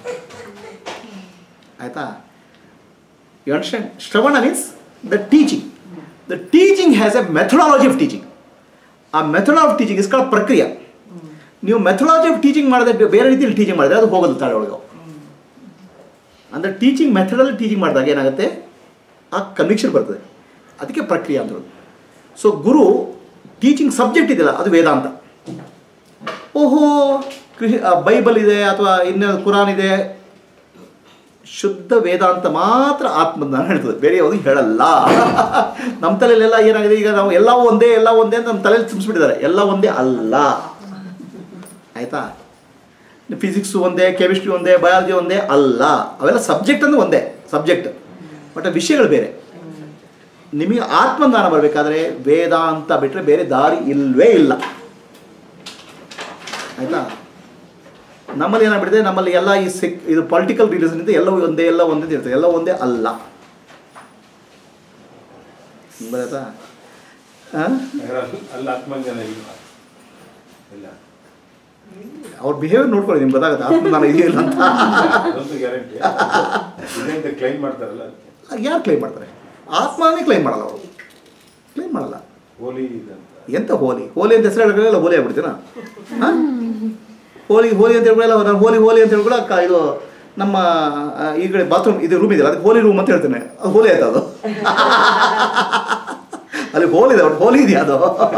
ಆಯಿತಾ? You understand? ಶ್ರವಣ means the teaching. The teaching has a methodology of teaching. ಆ method of teaching is called ಪ್ರಕ್ರಿಯೆ. ನೀವು ಮೆಥಡಾಲಜಿ ಆಫ್ ಟೀಚಿಂಗ್ ಮಾಡಿದ್ರೆ, ಬೇರೆ ರೀತಿಯಲ್ಲಿ ಟೀಚಿಂಗ್ ಮಾಡಿದ್ರೆ ಅದು ಹೋಗೋದು ತಲೆ ಒಳಗೆ. ಅಂದರೆ ಟೀಚಿಂಗ್ ಮೆಥಡಲ್ಲಿ ಟೀಚಿಂಗ್ ಮಾಡಿದಾಗ ಏನಾಗುತ್ತೆ, ಆ ಕನ್ವಿಕ್ಷನ್ ಬರ್ತದೆ. ಅದಕ್ಕೆ ಪ್ರಕ್ರಿಯೆ ಅಂತ ಹೇಳೋದು. ಸೊ ಗುರು ಟೀಚಿಂಗ್ ಸಬ್ಜೆಕ್ಟ್ ಇದೆಯಲ್ಲ, ಅದು ವೇದಾಂತ. ಓಹೋ ಬೈಬಲ್ ಇದೆ ಅಥವಾ ಇನ್ನು ಕುರಾನ್ ಇದೆ, ಶುದ್ಧ ವೇದಾಂತ ಮಾತ್ರ ಆತ್ಮಜ್ಞಾನ ಹೇಳ್ತದೆ, ಬೇರೆ ಯಾವುದು ಹೇಳಲ್ಲ. ನಮ್ಮ ತಲೆಯಲ್ಲೆಲ್ಲ ಏನಾಗಿದೆ, ಈಗ ನಾವು ಎಲ್ಲ ಒಂದೇ ಅಂತ ನಮ್ಮ ತಲೆಯಲ್ಲಿ ತುಂಬಿಸ್ಬಿಟ್ಟಿದ್ದಾರೆ. ಎಲ್ಲ ಒಂದೇ ಅಲ್ಲ. ಆಯಿತಾ? ಫಿಸಿಕ್ಸು ಒಂದೇ, ಕೆಮಿಸ್ಟ್ರಿ ಒಂದೇ, ಬಯಾಲಜಿ ಒಂದೇ ಅಲ್ಲ. ಅವೆಲ್ಲ ಸಬ್ಜೆಕ್ಟ್ ಅಂದರೆ ಒಂದೇ ಸಬ್ಜೆಕ್ಟ್, ಬಟ್ ವಿಷಯಗಳು ಬೇರೆ. ನಿಮಗೆ ಆತ್ಮಜ್ಞಾನ ಬರಬೇಕಾದ್ರೆ ವೇದಾಂತ ಬಿಟ್ಟರೆ ಬೇರೆ ದಾರಿ ಇಲ್ಲವೇ ಇಲ್ಲ. ಆಯಿತಾ? ನಮ್ಮಲ್ಲಿ ಏನಾಗ್ಬಿಟ್ಟಿದೆ, ನಮ್ಮಲ್ಲಿ ಎಲ್ಲ ಇದು ಪೊಲಿಟಿಕಲ್ ರೀಸನ್ನಿಂದ ಎಲ್ಲವೂ ಒಂದೇ ಅಂತ ಇರ್ತದೆ. ಎಲ್ಲ ಒಂದೇ ಅಲ್ಲ. ಬರತ್ತಾ? ಅಲ್ಲ ಆತ್ಮಜ್ಞಾನ ಇಲ್ಲ. ಅವ್ರ ಬಿಹೇವಿಯರ್ ನೋಡ್ಕೊಳ್ಳಿ, ನಿಮ್ಗೆ ಗೊತ್ತಾಗುತ್ತೆ ಆತ್ಮಜ್ಞಾನ ಇದೆಯಲ್ಲ ಅಂತ. ಗ್ಯಾರಂಟಿ ಕ್ಲೈಮ್ ಮಾಡ್ತಾರಲ್ಲ. ಯಾರು ಕ್ಲೈಮ್ ಮಾಡ್ತಾರೆ? ಆತ್ಮನೇ ಕ್ಲೈಮ್ ಮಾಡಲ್ಲ. ಅವರು ಕ್ಲೈಮ್ ಮಾಡಲ್ಲ. ಹೋಲಿ ಎಂತ ಹೋಲಿ ಅಂತ ಹೆಸರು ಹೇಳ್ಕೊಳ್ಳಲ್ಲ, ಹೋಲಿ ಆಗ್ಬಿಡ್ತೀನ? ಹೋಲಿ ಅಂತ ಹೇಳ್ಕೊಳ್ಳಲ್ಲ. ನಾನು ಹೋಲಿ ಅಂತ ಹೇಳ್ಕೊಳ್ಳ. ಇದು ನಮ್ಮ ಈ ಕಡೆ ಬಾತ್ರೂಮ್ ಇದು ರೂಮ್ ಇದೆಯಲ್ಲ, ಅದಕ್ಕೆ ಹೋಲಿ ರೂಮ್ ಅಂತ ಹೇಳ್ತೇನೆ. ಅದು ಹೋಲಿ ಆಯ್ತು. ಅದು ಅಲ್ಲಿ ಹೋಲಿ ಇದೆ, ಹೋಲಿ ಇದೆಯಾ ಅದು?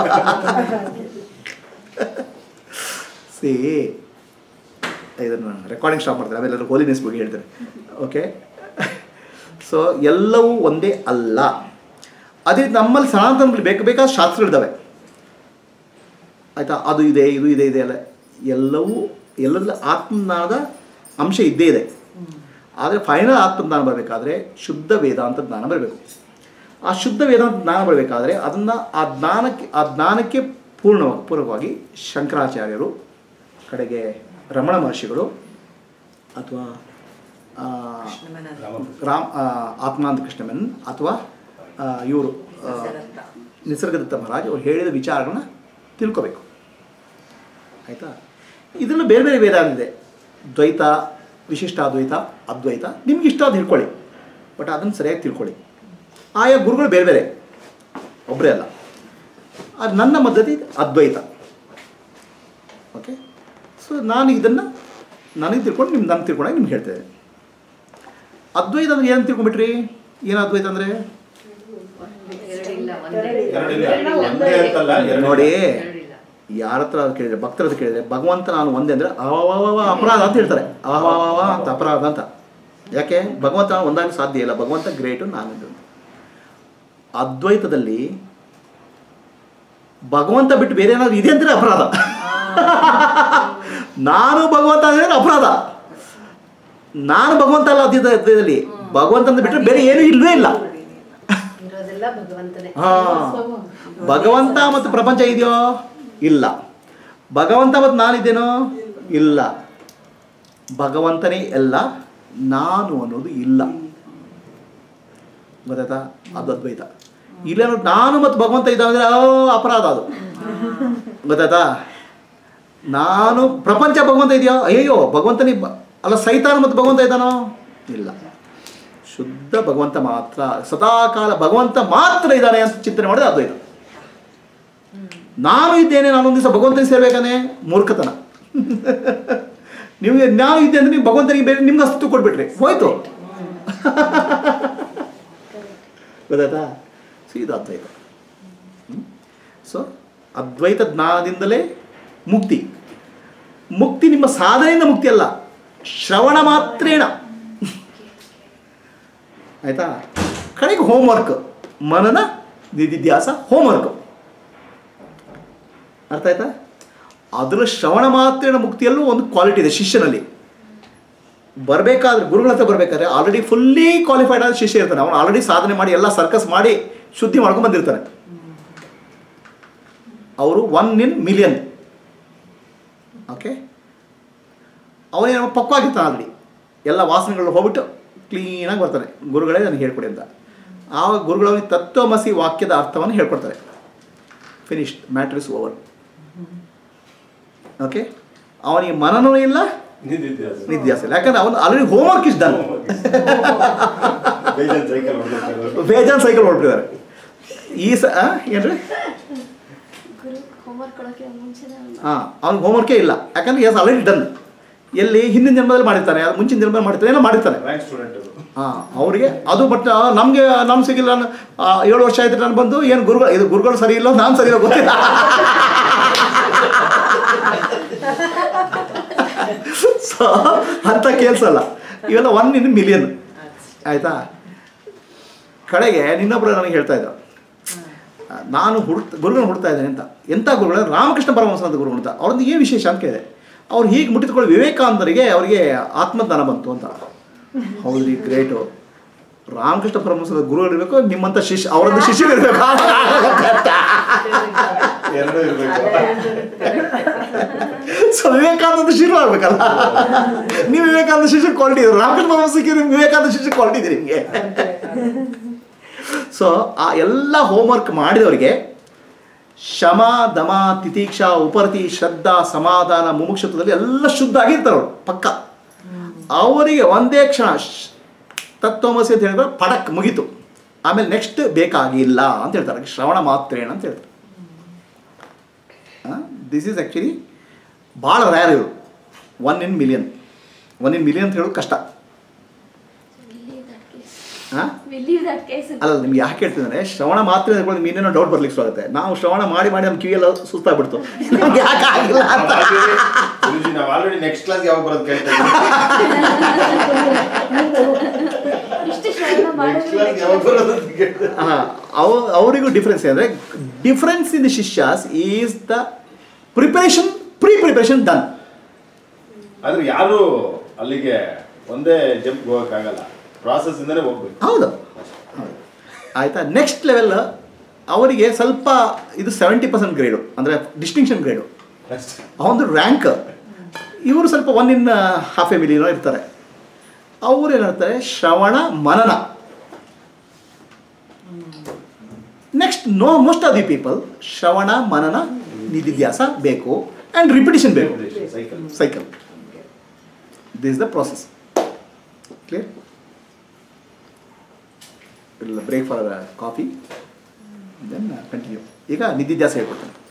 ಸಿ ಇದನ್ನು ರೆಕಾರ್ಡಿಂಗ್ ಸ್ಟಾಪ್ ಮಾಡ್ತಾರೆ, ಆಮೇಲೆ ಹೋಲಿನೆಸ್ ಬಗ್ಗೆ ಹೇಳ್ತಾರೆ. ಓಕೆ, ಸೊ ಎಲ್ಲವೂ ಒಂದೇ ಅಲ್ಲ. ಅದೇ ನಮ್ಮಲ್ಲಿ ಸನಾತನದಲ್ಲಿ ಬೇಕಾದ ಶಾಸ್ತ್ರಗಳಿದ್ದಾವೆ. ಆಯಿತಾ? ಅದು ಇದೆ, ಇದು ಇದೆ ಅಲ್ಲ, ಎಲ್ಲದರಲ್ಲಿ ಆತ್ಮಜ್ಞಾನದ ಅಂಶ ಇದ್ದೇ ಇದೆ. ಆದರೆ ಫೈನಲ್ ಆತ್ಮಜ್ಞಾನ ಬರಬೇಕಾದ್ರೆ ಶುದ್ಧ ವೇದಾಂತ ಜ್ಞಾನ ಬರಬೇಕು. ಆ ಶುದ್ಧ ವೇದಾಂತ ಜ್ಞಾನ ಬರಬೇಕಾದ್ರೆ ಅದನ್ನು ಆ ಜ್ಞಾನಕ್ಕೆ ಪೂರ್ವಕವಾಗಿ ಶಂಕರಾಚಾರ್ಯರು, ಕಡೆಗೆ ರಮಣ ಮಹರ್ಷಿಗಳು, ಅಥವಾ ಆತ್ಮಾನಂದ ಕೃಷ್ಣ ಮೆನನ್, ಅಥವಾ ಇವರು ನಿಸರ್ಗದತ್ತ ಮಹಾರಾಜ್ ಅವರು ಹೇಳಿದ ವಿಚಾರಗಳನ್ನ ತಿಳ್ಕೋಬೇಕು. ಆಯಿತಾ? ಇದನ್ನು ಬೇರೆ ಬೇರೆ ವೇದಾಂತ ಇದೆ. ದ್ವೈತ, ವಿಶಿಷ್ಟಾದ್ವೈತ, ಅದ್ವೈತ. ನಿಮ್ಗೆ ಇಷ್ಟ ಅದು ತಿಳ್ಕೊಳ್ಳಿ, ಬಟ್ ಅದನ್ನು ಸರಿಯಾಗಿ ತಿಳ್ಕೊಳ್ಳಿ. ಆಯಾ ಗುರುಗಳು ಬೇರೆ ಬೇರೆ, ಒಬ್ಬರೇ ಅಲ್ಲ. ಅದು ನನ್ನ ಪದ್ಧತಿ ಅದ್ವೈತ. ಓಕೆ, ಸೊ ನಾನು ಇದನ್ನು ನನಗೆ ತಿಳ್ಕೊಂಡು ನನಗೆ ತಿಳ್ಕೊಂಡಾಗ ನಿಮ್ಗೆ ಹೇಳ್ತೇನೆ. ಅದ್ವೈತ ಅಂದರೆ ಏನು ತಿಳ್ಕೊಂಬಿಟ್ರಿ? ಏನು ಅದ್ವೈತ ಅಂದರೆ? ನೋಡಿ, ಯಾರ ಹತ್ರ ಕೇಳಿದ್ರೆ, ಭಕ್ತರ ಹತ್ರ ಕೇಳಿದ್ರೆ, ಭಗವಂತ ನಾನು ಒಂದೇ ಅಂದರೆ ಅಪರಾಧ ಅಂತ ಹೇಳ್ತಾರೆ. ಅಂತ ಅಪರಾಧ ಅಂತ. ಯಾಕೆ? ಭಗವಂತ ನಾನು ಒಂದಾಗಿ ಸಾಧ್ಯ ಇಲ್ಲ, ಭಗವಂತ ಗ್ರೇಟು, ನಾನು. ಅದ್ವೈತದಲ್ಲಿ ಭಗವಂತ ಬಿಟ್ಟು ಬೇರೆ ಏನಾದ್ರು ಇದೆ ಅಂದರೆ ಅಪರಾಧ. ನಾನು ಭಗವಂತ ಅಂದರೆ ಅಪರಾಧ. ನಾನು ಭಗವಂತ ಅಲ್ಲ ಅದ್ವೈತದಲ್ಲಿ. ಭಗವಂತ ಅಂತ ಬಿಟ್ಟರೆ ಬೇರೆ ಏನೂ ಇಲ್ಲವೇ ಇಲ್ಲ. ಭಗವಂತ ಮತ್ತು ಪ್ರಪಂಚ ಇದೆಯೋ? ಇಲ್ಲ. ಭಗವಂತ ಮತ್ತು ನಾನಿದ್ದೇನೋ? ಇಲ್ಲ. ಭಗವಂತನೇ ಎಲ್ಲ, ನಾನು ಅನ್ನೋದು ಇಲ್ಲ. ಗೊತ್ತಾಯ್ತಾ? ಅದು ಅದ್ವೈತ. ಇಲ್ಲ ನಾನು ಮತ್ತು ಭಗವಂತ ಇದ್ದಾವೆ ಅಂದರೆ ಅಪರಾಧ ಅದು. ಗೊತ್ತಾಯ್ತಾ? ನಾನು ಪ್ರಪಂಚ ಭಗವಂತ ಇದೆಯೋ? ಅಯ್ಯೋ ಭಗವಂತನೇ ಅಲ್ಲ, ಸೈತಾನ ಮತ್ತು ಭಗವಂತ ಇದ್ದಾನೋ? ಇಲ್ಲ. ಶುದ್ಧ ಭಗವಂತ ಮಾತ್ರ, ಸದಾಕಾಲ ಭಗವಂತ ಮಾತ್ರ ಇದ್ದಾನೆ ಅಂತ ಚಿಂತನೆ ಮಾಡಿದ್ರೆ ಅದ್ವೈತ. ನಾನು ಇದ್ದೇನೆ, ನಾನೊಂದು ದಿವಸ ಭಗವಂತನಿಗೆ ಸೇರ್ಬೇಕಾನೆ, ಮೂರ್ಖತನ. ನಿಮಗೆ ನಾನು ಇದ್ದೆ ಅಂದರೆ ನೀವು ಭಗವಂತನಿಗೆ ಬೇರೆ ನಿಮ್ಗೆ ಅಸ್ತಿತ್ವ ಕೊಟ್ಬಿಟ್ರಿ, ಹೋಯ್ತು. ಗೊತ್ತಾಯ್ತಾ? ಸೊ ಇದು ಅದ್ವೈತ. ಸೊ ಅದ್ವೈತ ಜ್ಞಾನದಿಂದಲೇ ಮುಕ್ತಿ. ಮುಕ್ತಿ ನಿಮ್ಮ ಸಾಧನೆಯಿಂದ ಮುಕ್ತಿ ಅಲ್ಲ, ಶ್ರವಣ ಮಾತ್ರೇಣ. ಆಯಿತಾ? ಕಡೆಗೆ ಹೋಮ್ವರ್ಕ್, ಮನನ ನಿಧಿಧ್ಯಾಸ ಹೋಮ್ವರ್ಕ್. ಅರ್ಥ ಆಯ್ತಾ? ಅದರ ಶ್ರವಣ ಮಾತ್ರೇಣ ಮುಕ್ತಿಯಲ್ಲೂ ಒಂದು ಕ್ವಾಲಿಟಿ ಇದೆ ಶಿಷ್ಯನಲ್ಲಿ. ಬರಬೇಕಾದ್ರೆ ಗುರುಗಳ ಹತ್ರ ಬರಬೇಕಾದ್ರೆ ಆಲ್ರೆಡಿ ಫುಲ್ಲಿ ಕ್ವಾಲಿಫೈಡ್ ಆದ ಶಿಷ್ಯ ಇರ್ತಾನೆ. ಅವನು ಆಲ್ರೆಡಿ ಸಾಧನೆ ಮಾಡಿ ಎಲ್ಲ ಸರ್ಕಸ್ ಮಾಡಿ ಶುದ್ಧಿ ಮಾಡ್ಕೊಂಡು ಬಂದಿರ್ತಾನೆ. ಅವರು 1 in million. ಓಕೆ, ಅವನೇನೋ ಪಕ್ವಾಗಿರ್ತಾನೆ ಆಲ್ರೆಡಿ, ಎಲ್ಲ ವಾಸನೆಗಳು ಹೋಗ್ಬಿಟ್ಟು ಕ್ಲೀನಾಗಿ ಬರ್ತಾನೆ. ಗುರುಗಳೇ ನನಗೆ ಹೇಳ್ಕೊಡಿ ಅಂತ. ಆವಾಗ ಗುರುಗಳು ಅವನಿಗೆ ತತ್ವಮಸಿ ವಾಕ್ಯದ ಅರ್ಥವನ್ನು ಹೇಳ್ಕೊಡ್ತಾರೆ. Finished, matter is over. Okay, ಅವನಿಗೆ ಮನನೂ ಇಲ್ಲ, ನಿಧ್ಯಾಸ ಇಲ್ಲ. ಯಾಕಂದ್ರೆ ಅವನು ಆಲ್ರೆಡಿ ಹೋಮ್ವರ್ಕ್ ಇಸ್ ಡನ್. ಬೇಜಾನ್ ಸೈಕಲ್ ಹೊರಟಿದ್ದಾರೆ. ಈ ಏನ್ರಿ ಹಾಂ, ಅವ್ನಿಗೆ ಹೋಮ್ವರ್ಕೇ ಇಲ್ಲ. ಯಾಕಂದ್ರೆ ಎಸ್ ಆಲ್ರೆಡಿ ಡನ್. ಎಲ್ಲಿ ಹಿಂದಿನ ಜನ್ಮದಲ್ಲಿ ಮಾಡಿರ್ತಾನೆ, ಅದು ಮುಂಚಿನ ಜನ್ಮದಲ್ಲಿ ಮಾಡಿರ್ತಾನೆ, ಎಲ್ಲ ಮಾಡಿರ್ತಾನೆ. ಹಾಂ, ಅವರಿಗೆ ಅದು. ಬಟ್ ನಮ್ಗೆ ಸಿಗಿಲ್ಲ. 7 ವರ್ಷ ಆಯ್ತು ನಾನು ಬಂದು, ಏನು ಗುರುಗಳು, ಇದು ಗುರುಗಳು ಸರಿ ಇಲ್ಲ, ನಾನು ಸರಿ ಇಲ್ಲ, ಗೊತ್ತಿಲ್ಲ. ಸೊ ಅಂತ ಕೇಳಿಸಲ್ಲ. ಇವೆಲ್ಲ 1 in million. ಆಯಿತಾ? ಕಡೆಗೆ ನಿನ್ನೊಬ್ಬರು ನನಗೆ ಹೇಳ್ತಾ ಇದ್ದ, ನಾನು ಗುರುಗಳನ್ನ ಹುಡ್ತಾ ಇದ್ದೇನೆ ಅಂತ. ಎಂಥ ಗುರುಗಳು? ರಾಮಕೃಷ್ಣ ಪರಮಹಂಸ ಅಂತ ಗುರುಗಳು ಅಂತ. ಅವ್ರದ್ದು ಏನು ವಿಶೇಷ ಅಂತ ಕೇಳಿದೆ. ಅವ್ರು ಹೀಗೆ ಮುಟ್ಟಿದ್ಕೊಳ್ಳಿ, ವಿವೇಕಾನಂದರಿಗೆ ಅವರಿಗೆ ಆತ್ಮಜ್ಞಾನ ಬಂತು ಅಂತ. ಹೌದ್ರಿ, ಗ್ರೇಟು. ರಾಮಕೃಷ್ಣ ಪರಮಹಂಸದ ಗುರುಗಳು ಇರಬೇಕು, ನಿಮ್ಮಂಥ ಶಿಷ್ಯ, ಅವರದ್ದು ಶಿಷ್ಯರು ಇರಬೇಕು. ಸೊ ವಿವೇಕಾನಂದ ಶಿಷ್ಯರು ಆಗ್ಬೇಕಲ್ಲ. ನೀವು ವಿವೇಕಾನಂದ ಶಿಷ್ಯ ಕ್ವಾಲಿಟಿ ಇದ್ರು, ರಾಮಕೃಷ್ಣ ಪರಮಹಂಸಕ್ಕೆ ವಿವೇಕಾನಂದ ಶಿಷ್ಯ ಕ್ವಾಲಿಟಿ ಇದೆ ನಿಮಗೆ. ಸೊ ಆ ಎಲ್ಲ ಹೋಮ್ವರ್ಕ್ ಮಾಡಿದವರಿಗೆ ಶಮ, ದಮ, ತಿತೀಕ್ಷಾ, ಉಪರತಿ, ಶ್ರದ್ಧಾ, ಸಮಾಧಾನ, ಮುಮುಕ್ಷತ್ವದಲ್ಲಿ ಎಲ್ಲ ಶುದ್ಧ ಆಗಿರ್ತಾರೆ ಅವರು ಪಕ್ಕ. ಅವರಿಗೆ ಒಂದೇ ಕ್ಷಣ ತತ್ವಮಸಿ ಅಂತ ಹೇಳಿದ್ರೆ ಪಡಕ್ ಮುಗೀತು. ಆಮೇಲೆ ನೆಕ್ಸ್ಟ್ ಬೇಕಾಗಿಲ್ಲ ಅಂತ ಹೇಳ್ತಾರೆ. ಶ್ರವಣ ಮಾತ್ರೇಣ ಅಂತ ಹೇಳ್ತಾರೆ. ದಿಸ್ ಈಸ್ ಆ್ಯಕ್ಚುಲಿ ಭಾಳ ರ್ಯಾರ್ ಇವರು. 1 in million. 1 in million ಅಂತ ಹೇಳೋದು ಕಷ್ಟ. ಅಲ್ಲ, ನಿಮ್ಗೆ ಯಾಕೆ ಹೇಳ್ತಿದ್ದಾನೆ, ಶ್ರವಣ ಮಾತ್ರ ಹೇಳ್ಕೊಂಡು ಇನ್ನೇನೋ ಡೌಟ್ ಬರ್ಲಿಕ್ಕೆ ಶುರು ಆಗುತ್ತೆ. ನಾವು ಶ್ರವಣ ಮಾಡಿ ಮಾಡಿ ನಮ್ಮ ಕಿವಿಯೆಲ್ಲ ಸುಸ್ತಾಗ್ಬಿಡ್ತು, ನಮ್ಗೆ ಯಾಕೆ ಆಗಿಲ್ಲ ಅಂತ. ನಾವು ಆಲ್ರೆಡಿ ನೆಕ್ಸ್ಟ್ ಕ್ಲಾಸ್ ಯಾವಾಗ ಬರೋದು ಕೇಳ್ತಾ ಅವರಿಗೂ ಡಿಫ್ರೆನ್ಸ್ ಅಂದರೆ, ಡಿಫ್ರೆನ್ಸ್ ಇನ್ ದಿ ಶಿಷ್ಯಾಸ್ is the preparation, preparation done. ಆದ್ರೆ ಯಾರು ಅಲ್ಲಿಗೆ ಒಂದೇ ಜಂಪ್ ಹೋಗಕ್ಕಾಗಲ್ಲ, ಪ್ರಾಸೆಸ್ ಇಂದನೇ ಹೋಗ್ಬೇಕು. ಹೌದು, ಆಯ್ತಾ? ನೆಕ್ಸ್ಟ್ ಲೆವೆಲ್ ಅವರಿಗೆ ಸ್ವಲ್ಪ ಇದು 70% ಗ್ರೇಡು, ಅಂದರೆ ಡಿಸ್ಟಿಂಕ್ಷನ್ ಗ್ರೇಡು, ಅವನದು ರ್ಯಾಂಕ್. ಇವರು ಸ್ವಲ್ಪ 1 in half a million ಇರ್ತಾರೆ. ಅವರು ಏನಿರ್ತಾರೆ, ಶ್ರವಣ ಮನನ. Next most of the people ಶ್ರವಣ ಮನನ ನಿಧಿಧ್ಯಾಸ ಬೇಕು ಆ್ಯಂಡ್ ರಿಪಿಟೇಷನ್ ಬೇಕು, cycle. This is the process. Clear? Break for coffee, then continue. ಈಗ ನಿಧಿಧ್ಯಾಸ ಹೇಳ್ಕೊಡ್ತಾನೆ.